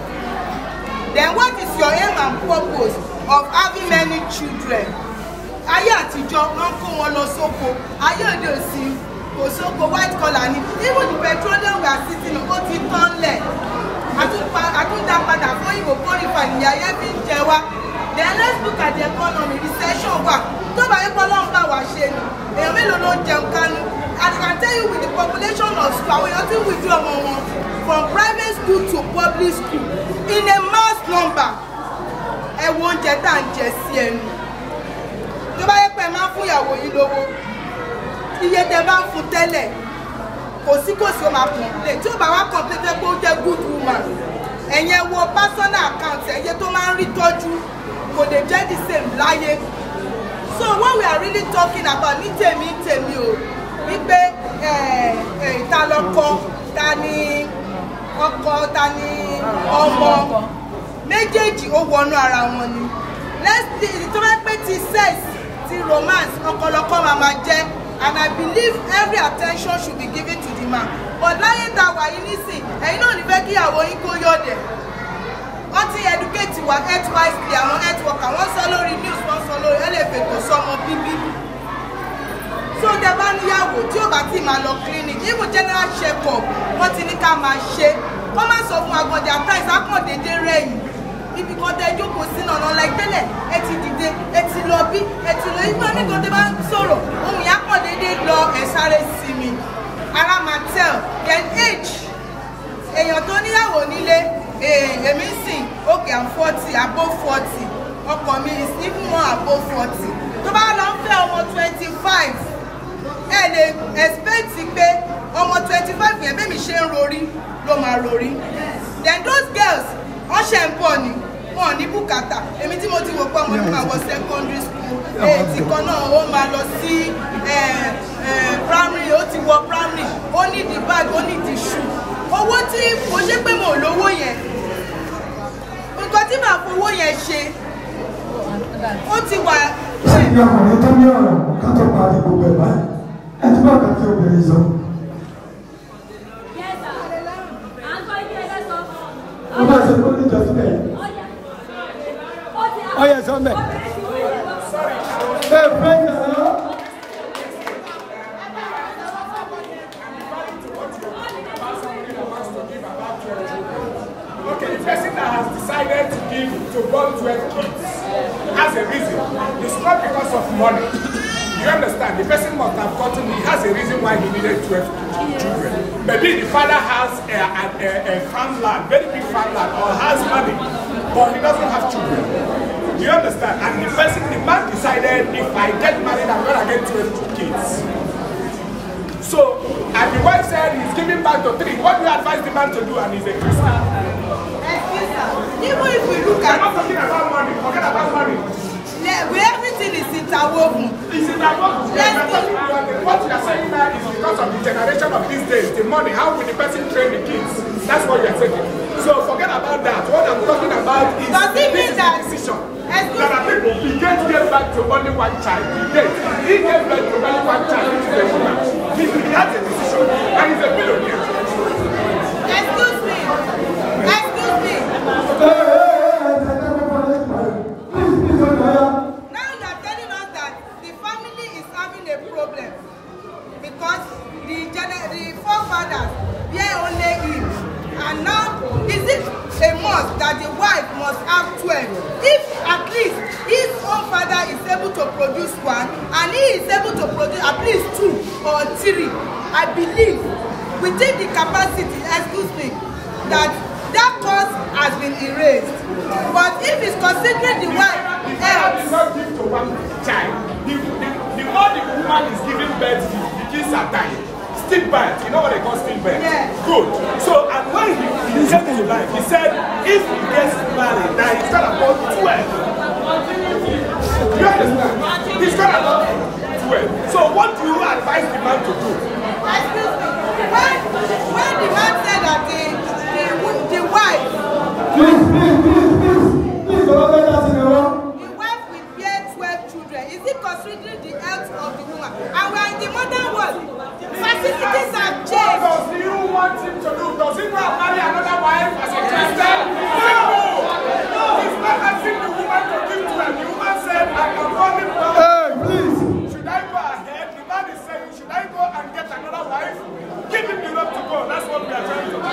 Then what is your aim and purpose of having many children? Ayé àtijọ́ wọ́n kó wọn lọ sóko ayé òde òsì kò sóko white collar ni even the petroleum we are sitting on ó ti tán lẹ̀ àtúndà padà fún ìbò kórìfà ìyá ayé fi ń jẹ wá. Then let's look at the economy recession wà tó bá yẹ kọ́ lọ́n bá wà ṣe ni èèyàn mélòó ló ń jẹun kánú. I can tell you with the population of school àwọn èèyàn ti withdraw ọmọ wọn from private school to public school in a mass number. Ẹ wo oúnjẹ tá à ń jẹ sí ẹnu tó bá yẹ pé ẹ máa fún ìyàwó yìí lówó iye tẹ bá ń fún tẹ́lẹ̀ kò sí ó máa complain tí ó bá wá complain pé ó jẹ́ good woman ẹ̀yẹn wo personal account ẹ̀yẹ tó máa ń rí tọ́jú kò lè jẹ́ the same láyé. So what we are really talking about ní tèmi o wípé ta lọ́kọ ta ni ọkọ ta ni ọmọ méjèèjì ó wọnú ara wọn ni tó bá pé ti sex ti romance ọkọlọkọ máa jẹ́ and I believe every attention should be given to the man but láyé tá a wà yìí nísìn ẹ̀yin náà ní fẹ́ kí ìyàwó yín kó yọ̀dẹ̀ wọ́n ti educate wa health wisely àwọn health worker wọ́n sọ lórí news wọ́n sọ lórí ẹlẹ́fẹ̀ẹ́ tó sọmọ bíbí so tẹ bá níyàwó tí ó bá ti máa lọ clinic even general check up wọ́n ti ní ká máa ṣe wọ́n máa sọ fún agbọ̀dẹ àtàìsí akọ̀dédé rẹ̀yìn ibi kan tẹ jókòó sínú ọ̀nà ọ̀la ìtẹ́lẹ̀ ẹ ti dìde ẹ ti lọ bí ẹ ti lọ ìgbà nígbà tẹ bá ń sọ̀rọ̀ ohun ìyá kọ̀dédé lọ ẹ sáré sí mi ara máa tell then age èèyàn tó níyàwó nílé èmi sìn okay I'm 40 above 40 ọkọ mi is even more above 40 tó bá lọ ń fẹ́ ọmọ 25 ẹ lè expect pé ọmọ 25 yẹn bẹ́ẹ̀ mi ṣe ń rorí ló máa rorí then those girls wọ́n ṣe ń bọ̀ ni wọn ò ní bùkátà èmi tí mo ti wò pé ọmọ mi máa wọ secondary school èètì kan náà ó máa lọ sí primary ó ti wọ primary ó ní the bag ó ní the shoe owó tí mo ṣe pé mo lówó yẹn nǹkan tí màá fowó yẹn ṣe ó ti wà. ṣé ìyá ọkùnrin tó ní ọ̀rọ̀ ká tó parí gbogbo ẹ̀ báyìí ẹ ti bá ọ̀gá tí obìnrin sọ. ó bá ṣe kó níjọ síbẹ̀ yẹn. ó yẹ sọ mẹ́. ẹ fẹ́ yàrá. Okay, the person that has decided to give to born 12 kids has a reason. It's not because of money. You understand? The person must have gotten, he has a reason why he needed 12 children. Maybe the father has a farmland, very big farmland, or has money, but he doesn't have children. Do you understand? And the man decided, if I get married, I'm going to get 12 kids. So, and the wife said he's giving back to 3. What do you advise the man to do? And he's a Christian. Even if we look at... We're not talking about money. Forget about money. Yeah, everything is interwoven. It's interwoven. What you are saying now is because of the generation of these days, the money, how will the person train the kids? That's what you are saying. So forget about that. What I'm talking about is the decision. There are people, he gave back to only one child. He gave back to only one child, which is a woman. He has a decision, and he's a billionaire. Excuse me. Now you are telling us that the family is having a problem because the forefathers bear only him, and now is it a must that the wife must have 12? If at least his own father is able to produce 1 and he is able to produce at least 2 or 3, I believe within the capacity, excuse me, that cost has been erased. if he's considering the wife father did not give to one child. The more the woman is giving birth, the kids are dying. Stillbirth, you know what they call stillbirth? Yeah. Good. So, and when he came to life, he said, if he gets married, now he's got about 12. You understand? He's got about 12. So, what do you advise the man to do? Excuse me. When the man said that the wife, Please, the wife will bear 12 children, is it considering the health of the woman? And we are in the modern world. Facilities have changed. What does you want him to do? Does he go and marry another wife as a Christian? No! He's not asking the woman to give to him. The woman said, I am running down. hey, please. Should I go ahead? The man is saying, should I go and get another wife? Give him the rope to go. That's what we are trying to do.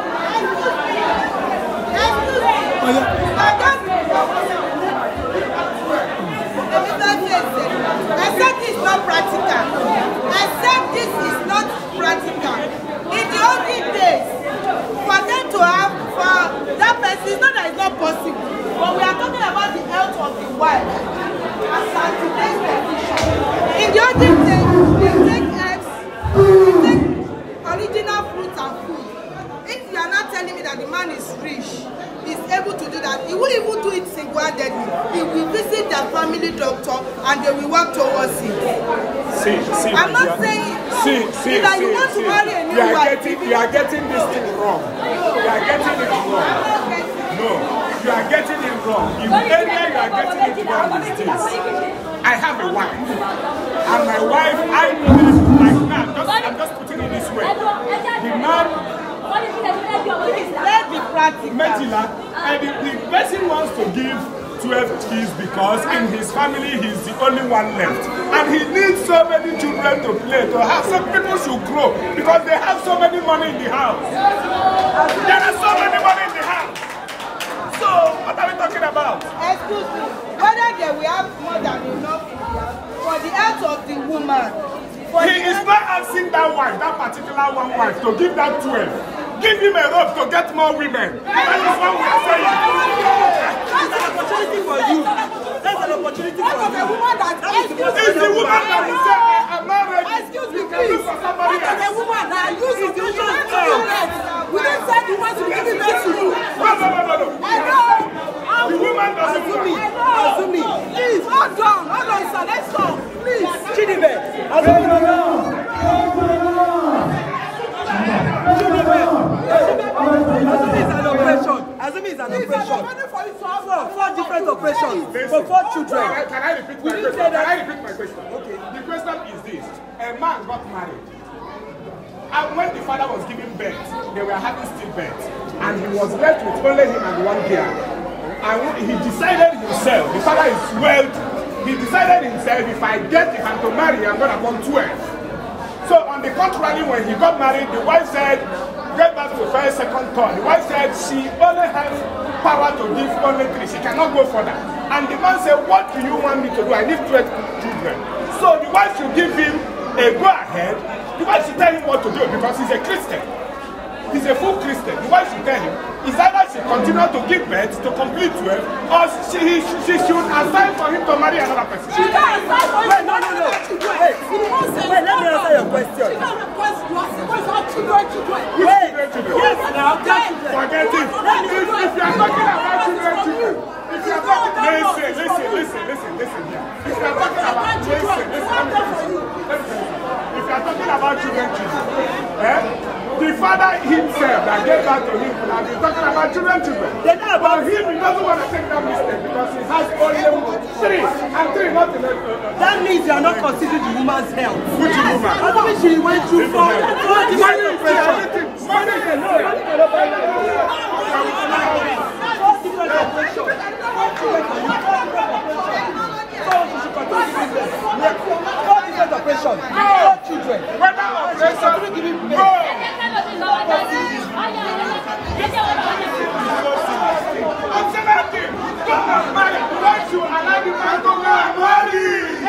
Except this is not practical. Except this is not practical. In the olden days, for them to have, for that person, it's not that it's not possible. But we are talking about the health of the wife. As at today's condition. In the olden days, they take eggs, they take original fruits and food. If you are not telling me that the man is rich, is able to do that, he will even do it single-handedly. He will visit their family doctor and they will work towards it. I'm not saying that you want to marry a new wife. You are getting this thing wrong. You are getting it wrong. No, you are getting it wrong. The area you are getting it wrong is this. I have a wife. And my wife, I know this like now. I'm just putting it this way. The man, Let's be practical. and the person wants to give 12 kids because in his family he's the only one left. And he needs so many children to play, to have. Some people should grow because they have so many money in the house. There are so many money in the house. So, what are we talking about? Excuse me. Whether they will have more than enough for the health of the woman. He is not asking that wife, that particular one wife, to give that 12. Give him a rope to get more women. That is what we are saying. That's an opportunity for you. That's an opportunity for you. It's the woman that will say, I'm not ready. Excuse me, You can look for somebody else. the woman that use the situation to give birth. We don't say the one to give it back to you. No. I know. The woman doesn't want. Azumi, please, hold on, sir, let's go. Please. Chidibe, Azumi is an operation. Azumi is an operation. Four different operations for 4 children. Can I repeat my question? Okay. The question is this. A man got married. And when the father was giving birth, they were having stillbirth. And he was left with only him and one girl. And he decided himself, the father is wealthy, he decided himself, if I'm to marry, I'm going to born 12. So on the contrary, when he got married, the wife said, get back to first, second, third. The wife said she only has power to give only 3. She cannot go further. And the man said, what do you want me to do? I need 12 children. So the wife should give him a go-ahead. The wife should tell him what to do because he's a Christian. He's a full Christian. The wife should tell him, is either she continue to give birth to complete 12, or she should assign for him to marry another person. She can't assign for him. No. Wait, let me answer your question. Which children? Yes, now, forget it. If you are talking about children, if you are talking, listen here. If you are talking about if you are talking about children, the father himself that gave back to him will have been talking about children. But him, he doesn't want to take that mistake because he has only 3 and 3 not enough. That means you are not considering the woman's health. Which woman? I mean, she went through 4 different operations. Children. Whether operation, no. I'm saying don't marry. Once you allow the man to marry.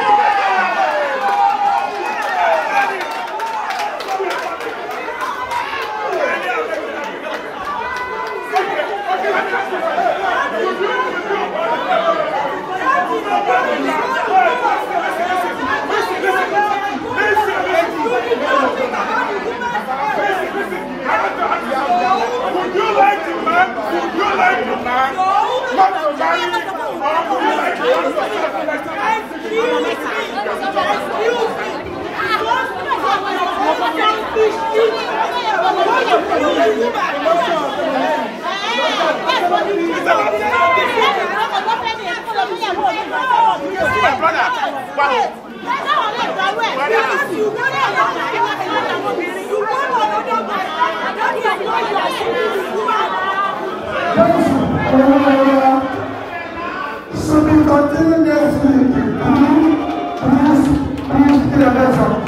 like a man not to marry or women like you. My brother, should be continued next week. Please get a lesson.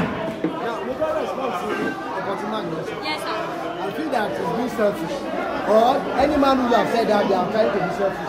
Yes, sir. I feel that it's being selfish. Or any man who have said that they are trying to be selfish.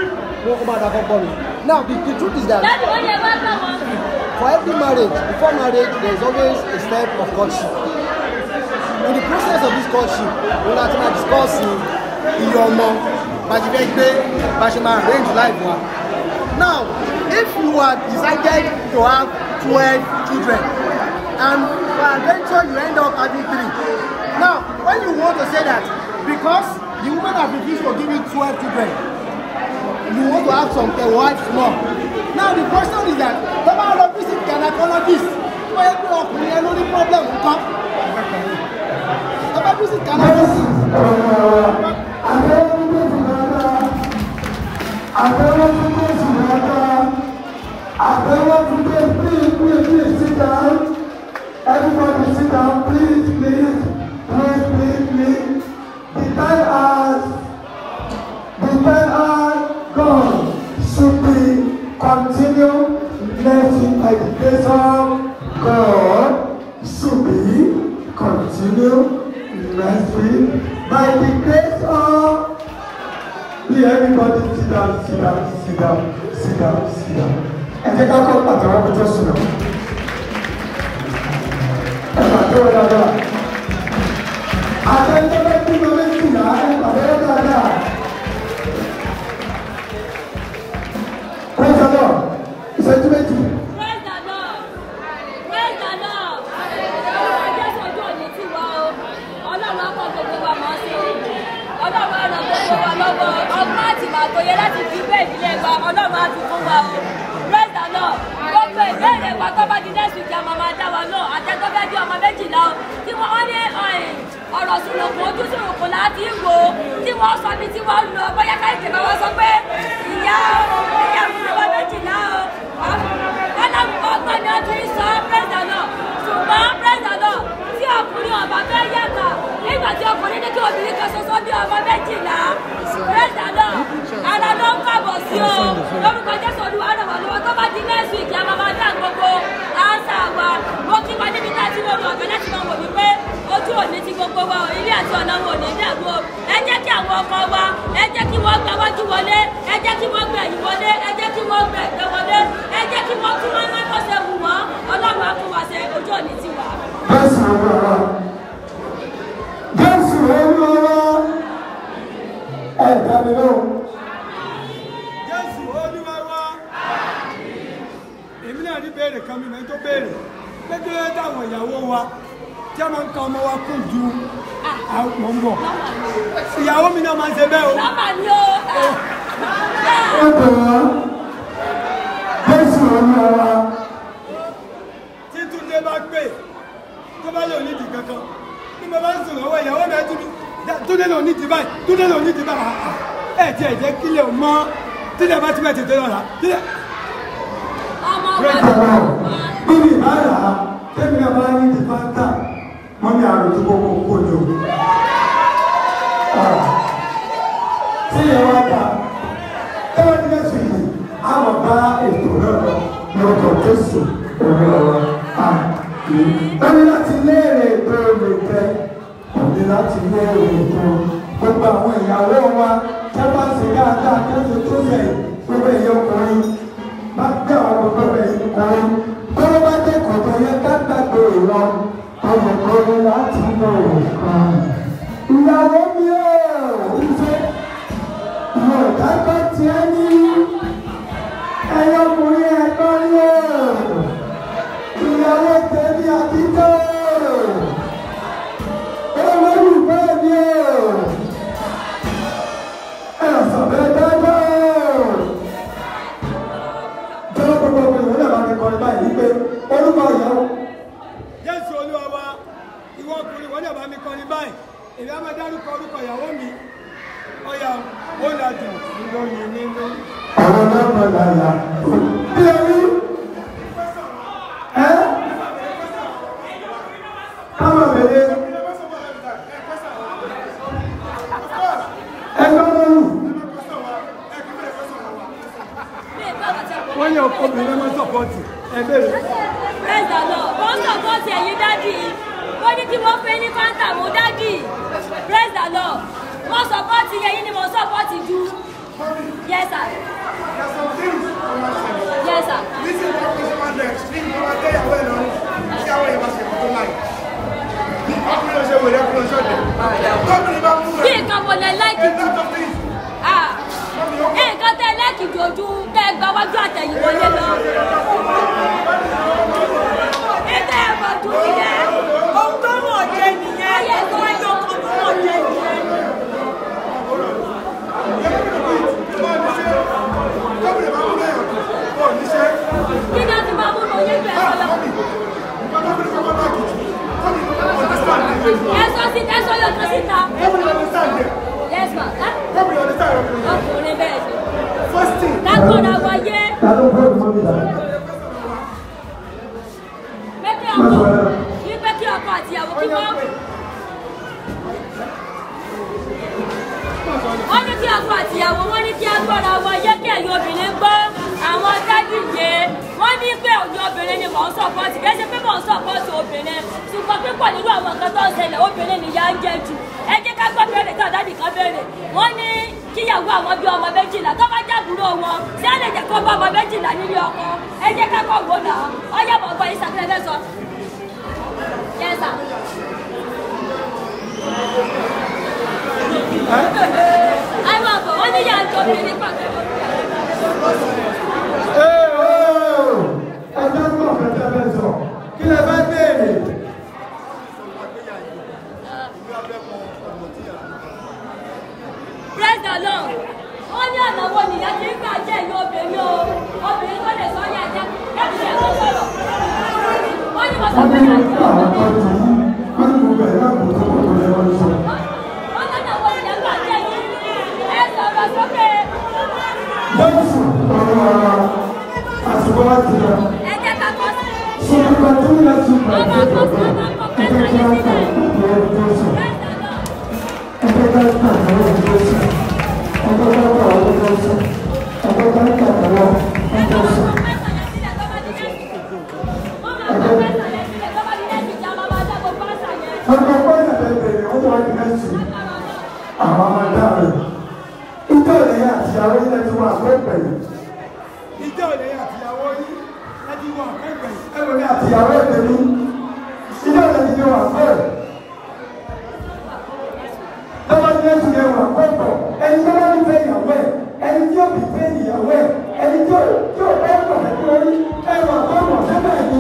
Now, the truth is that for every marriage, before marriage, there is always a step of courtship. In the process of this courtship, we will actually discuss your mom, but you arrange life. Now, if you are decided to have 12 children, and for adventure you end up having 3. Now, when you want to say that, because the woman has refused to give you 12 children, you want to have some wives more. Now the question is that the man of visit gynecologist, why every ọkùnrin ẹ lórí problem nǹkan? The man visit gynecologist. Please sit down. Everybody sit down, please. The time has gone. Should be continue next week by the grace of God. Should be continue next week by the grace of. Please, everybody sit down. And take out what you just know. Praise the Lord. Praise the Lord. Ọlọ́run akọ gbogbo wa mọ̀ sí i. Ọlọ́run á ràn gbogbo wa lọ́wọ́. Ọgbọ́n àti màgbóyè láti fi gbé ìdílé wa. Ọlọ́run á fi fún wa o. Praise the Lord. Gbogbo ìbéèrè wa tó bá di next week àmọ́ máa dá wa lọ. Àtẹ́tọ́fẹ́ bí ọmọ méjìlá o. Tí wọ́n ní ọ̀rọ̀ sùnùkùn ojú sùnùkùn láti wò ó. Tí wọ́n sọ bí tí wọ́n lọ bóyá káyọ̀tì bá wọ́n sọ pé ìyá fún ọmọ méjìlá o. Ọlọ́run ọgbọ́n ni ó ti sọ praise the Lord. Ṣùgbọ́n praise the Lord tí ọkùnrin ọba fẹ́ yàtọ̀ nígbà tí ọkùnrin ní kí obìnrin kan ṣoṣo bí ọmọ méjìlá praise the Lord. Ara ló ń kàbọ̀ sí o. Lórúkọ Jésù Olúwa ràn wá lọ́wọ́ tó bá di next week a máa dá gbogbo ánsà wa. Mo kí wa níbi tá a ti wọ́n lọ ọ̀fẹ́ láti máa wò wípé ojú òní ti gbogbo wa ò ilé àti ọ̀nà wo ní dàrú o. Ẹ jẹ́ kí àwọn ọkọ wa ẹ jẹ́ kí wọ́n gba wájú wọlé ẹ jẹ́ kí wọ́n gba ẹ̀yìn wọlé ẹ jẹ́ kí wọ́n gba ẹ̀gbẹ́ wọlé ẹ jẹ́ kí wọ́n tún wọn lọ́kọ̀ ṣe wù wọ́n Ọlọ́run á fún wa ṣe ojú òní ti wà. Jésù Olúwa ẹ̀dá mi lóhùn. Jésù Olúwa wá. Èmi náà ní béèrè kan mi tó béèrè pé kí ló dáwọn ìyàwó wa tí a máa ń ka ọmọ wa kún ju àwọn ń bọ̀. Ìyàwó mi náà máa ń ṣe bẹ́ẹ̀ o. Lọ́mà ni o. Ó bẹ̀rẹ̀ Jésù Olúwa wá. Tí Túndé bá pè tó bá lè onídìí kankan bí mo bá ń sùn lọ́wọ́ ìyàwó mi ẹtú mi Túndé lè onídìí báyìí Túndé lè onídìí báyìí ẹ̀ tí ẹ̀ jẹ́ kí lè mọ́ Túndé bá ti bẹ̀ tètè lọ́la. Praise the Lord. Bíbí ìbára tẹ́mi náà bá ní ti fáńtà wọ́n ní àròjù gbogbo kò ní o. Tí ìyẹn wá dà tẹ́wọ́n ní Jésù yìí àwọn bá ètò náà lọ lọ́kọ̀ Jésù Olúwa ó ní láti léèrè ètò olùkẹ́ ó ní láti léèrè ètò gbogbo àwọn ìyàwó wa tẹ́ bá sì dáadáa Jésù tó yẹ gbogbo èyí ọkùnrin bá gbé àwọn gbogbo èyí ọkùnrin tó ló bá dé kòtò yẹn ká gbàgbé ìwọ̀n ọmọkùnrin láti lọ òkan. Ìyàwó mi ò ṣe mo dákọ̀ tí ẹ ní ẹyọ ọkùnrin ẹ̀kọ́ rí o. Ìyàwó tẹ̀lé àtijọ́ olólùfẹ́ mi o. ìyàwó mi ọ̀yà ó làjù ìlọyìn nínú. ọ̀rọ̀ náà padà yà bí ẹni ẹ́ káwọn bèrè ẹgbẹ́ lórí. wọ́n yẹ ọkọ obìnrin máa ń sọ̀pọ̀tì ẹgbẹ́rẹ́. praise the Lord wọ́n sọ̀pọ̀tì ẹ̀yin dádì wọ́n ní kí wọ́n fẹ́ ní fanta mú dádì praise the Lord wọ́n sọ̀pọ̀tì ẹ̀yin ni mo sọ̀pọ̀tì jù yes sir. yes sir. This is what we want to extreme. We want to tell you well, see how you must have to like. Bí nǹkan mo lẹ láìkì jù nǹkan tẹ láìkì jù ojú tẹ gba wájú àtẹ̀yìn wọlé lọ. Ètò ẹ̀bọ̀ dùn nìyẹn. Ohun tó mọ̀ jẹ́ nìyẹn. Ayé tó ń yọ ọkọ̀ tó mọ̀ jẹ́ nìyẹn. Kí ni a ti máa mú lọ yé ju ẹ̀kọ́ lọ? Ẹ̀sọ́ yóò tó síta. Yes ma. Ọkùnrin bẹ́ẹ̀ ni. Lágbọ́dọ̀ wáyé. Pé kí ọkọ àti ìyàwó kí wọ́n. Wọ́n ní kí ọkọ àti ìyàwó wọ́n ní kí agbọ́dọ̀ wáyé kí ẹ̀yin obìnrin gbọ́ àwọn dájú yé. Wọ́n ní pé òní obìnrin ni mò ń sọ̀pọ̀tì kí ẹ ṣe pé mò ń sọ̀pọ̀tì obìnrin ṣùgbọ́n pípọ̀ nínú àwọn nǹkan tó ń ṣẹlẹ̀ obìnrin nìyà ń jẹ jù ẹ jẹ́ ká gbọ́ bẹ̀rẹ̀ tí ọ̀dádì kan bẹ̀rẹ̀ wọ́n ní kíyàwó àwọn bí ọmọ méjìlá tó bá jábùrò wọn tí a lè jẹ́ kó bá ọmọ méjìlá nílé ọkọ ẹ jẹ́ ká kọ́ wò náà ọyá bọ̀ gbọ́ ìsàkílẹ̀ fẹ́ sọ. Yes sir. Àwọn àbọ̀ wọ́n ní yàrá tó bí nípa. Ẹjọ́ gbọ́ kẹ̀kẹ́ bẹ́ẹ̀ sọ, kí lẹ fẹ́ béèrè? Praise the Lord. Wọ́n ní ọ̀nà wo nìyẹn ti ń gbà jẹ́ ìlú obìnrin o. Obìnrin tó lè sọ ní ẹ̀jẹ̀ kẹ́bí ẹ̀ tó sọ̀rọ̀. Wọ́n ní mo sọ pé kí n àwọn ọmọ tó yí, wọ́n ní mo bẹ̀rẹ̀ láàbò tó kọ̀ tó lẹ́wọ́ sọ. wọ́n lọ́nà wo nìyẹn gbà jẹ́ yìí. Ẹ sọ̀rọ̀ sókè. Jésù ọ̀rọ̀ ara àsìkò láti lọ. Ẹ jẹ́ ká kọ́ sí. Sọ̀rọ̀ ìgbà tó ń láti gbà tó kọ̀ tó ẹgbẹ́ kí wọ́n kọ̀ ìyẹn Jésù. Ẹgbẹ́ ká kà lọ́wọ́ Jésù. Ẹgbẹ́ ká kà lọ́wọ́ Jésù. Ẹgbẹ́ ká kà lọ́wọ́ Jésù. Ọgbà pọ́ńtà bẹ̀rẹ̀ ọjọ́ ọdún mẹ́sì. Àwọn ọmọdé rẹ̀. Ìjọ ìlẹ́yìn àtìyàwó ilẹ̀ tí wọ́n àpẹ́ pẹ̀lú. Ìjọ ìlẹ́yìn àtìyàwó yìí ẹ ti wọ àpẹ́pẹ́. Ẹ̀rọ ní àtìyàwó ẹ̀dẹ̀ ní. Ìjọ ìlẹ́yìn tí wọ́n àpẹ́. Lọ́wọ́ ní ẹ̀sùn yẹn wọ́n àpẹ́ pọ̀. Ẹni tó bá ní fẹ́ ìyàwó ẹ̀. Ẹni tí ó bì fẹ́ ìyàwó ẹ̀. Ẹni tí ó bá ń pọ̀ ẹ̀kọ́ rí. Ẹ̀rọ àpapọ̀ sẹ́fẹ̀ ní.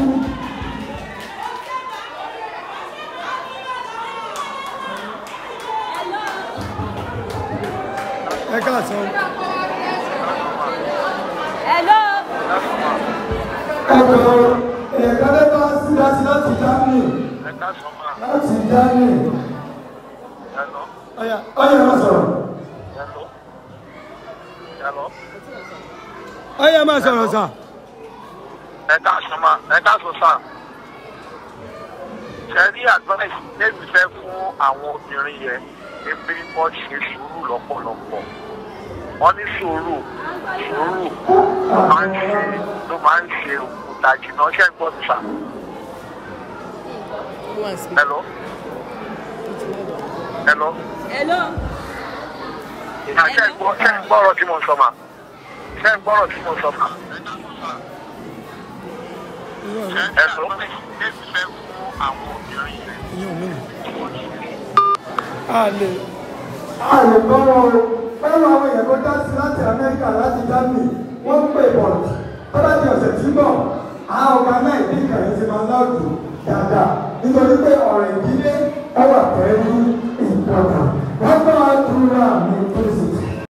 Ẹ káàsán. Hello. Ẹ̀rọ ìyẹ̀kálẹ́ bá síláṣí láti Germany. Láti Germany. Ọyà máa sọ̀rọ̀. Ọyà máa sọ̀rọ̀ sà. Ẹ káàsán sà. Ṣé rí advice lẹ́nu fẹ́ fún àwọn obìnrin yẹn ní pé wọ́n ṣe sùúrù lọ́pọ̀lọpọ̀. Wọ́n ní sùúrù ló máa ń ṣe òkúta jìnnà ṣe ń gbọ́ mi sà. Hello. Hello. Hello. Ṣé ń gbọ́rọ̀ tí mo ń sọ mà? Ṣé ń gbọ́rọ̀ tí mo ń sọ mà? Hello. Lẹ́nu fẹ́ fún àwọn obìnrin yẹn. Àlè gbọ́rọ̀ o. Báwo àwọn èèyàn tó dá sí láti Amẹ́ríkà láti Germany wọ́n ń pè bọ̀ tó bá di ọ̀sẹ̀ tí bọ̀ àwọn ọ̀gá náà ìdí ìkànnì ti máa láàdù dáadáa nítorí pé ọ̀rọ̀ ìdílé ọwà pẹ̀lú ìgbọ̀ngàn wọ́n bá wa dúró àmì tó sì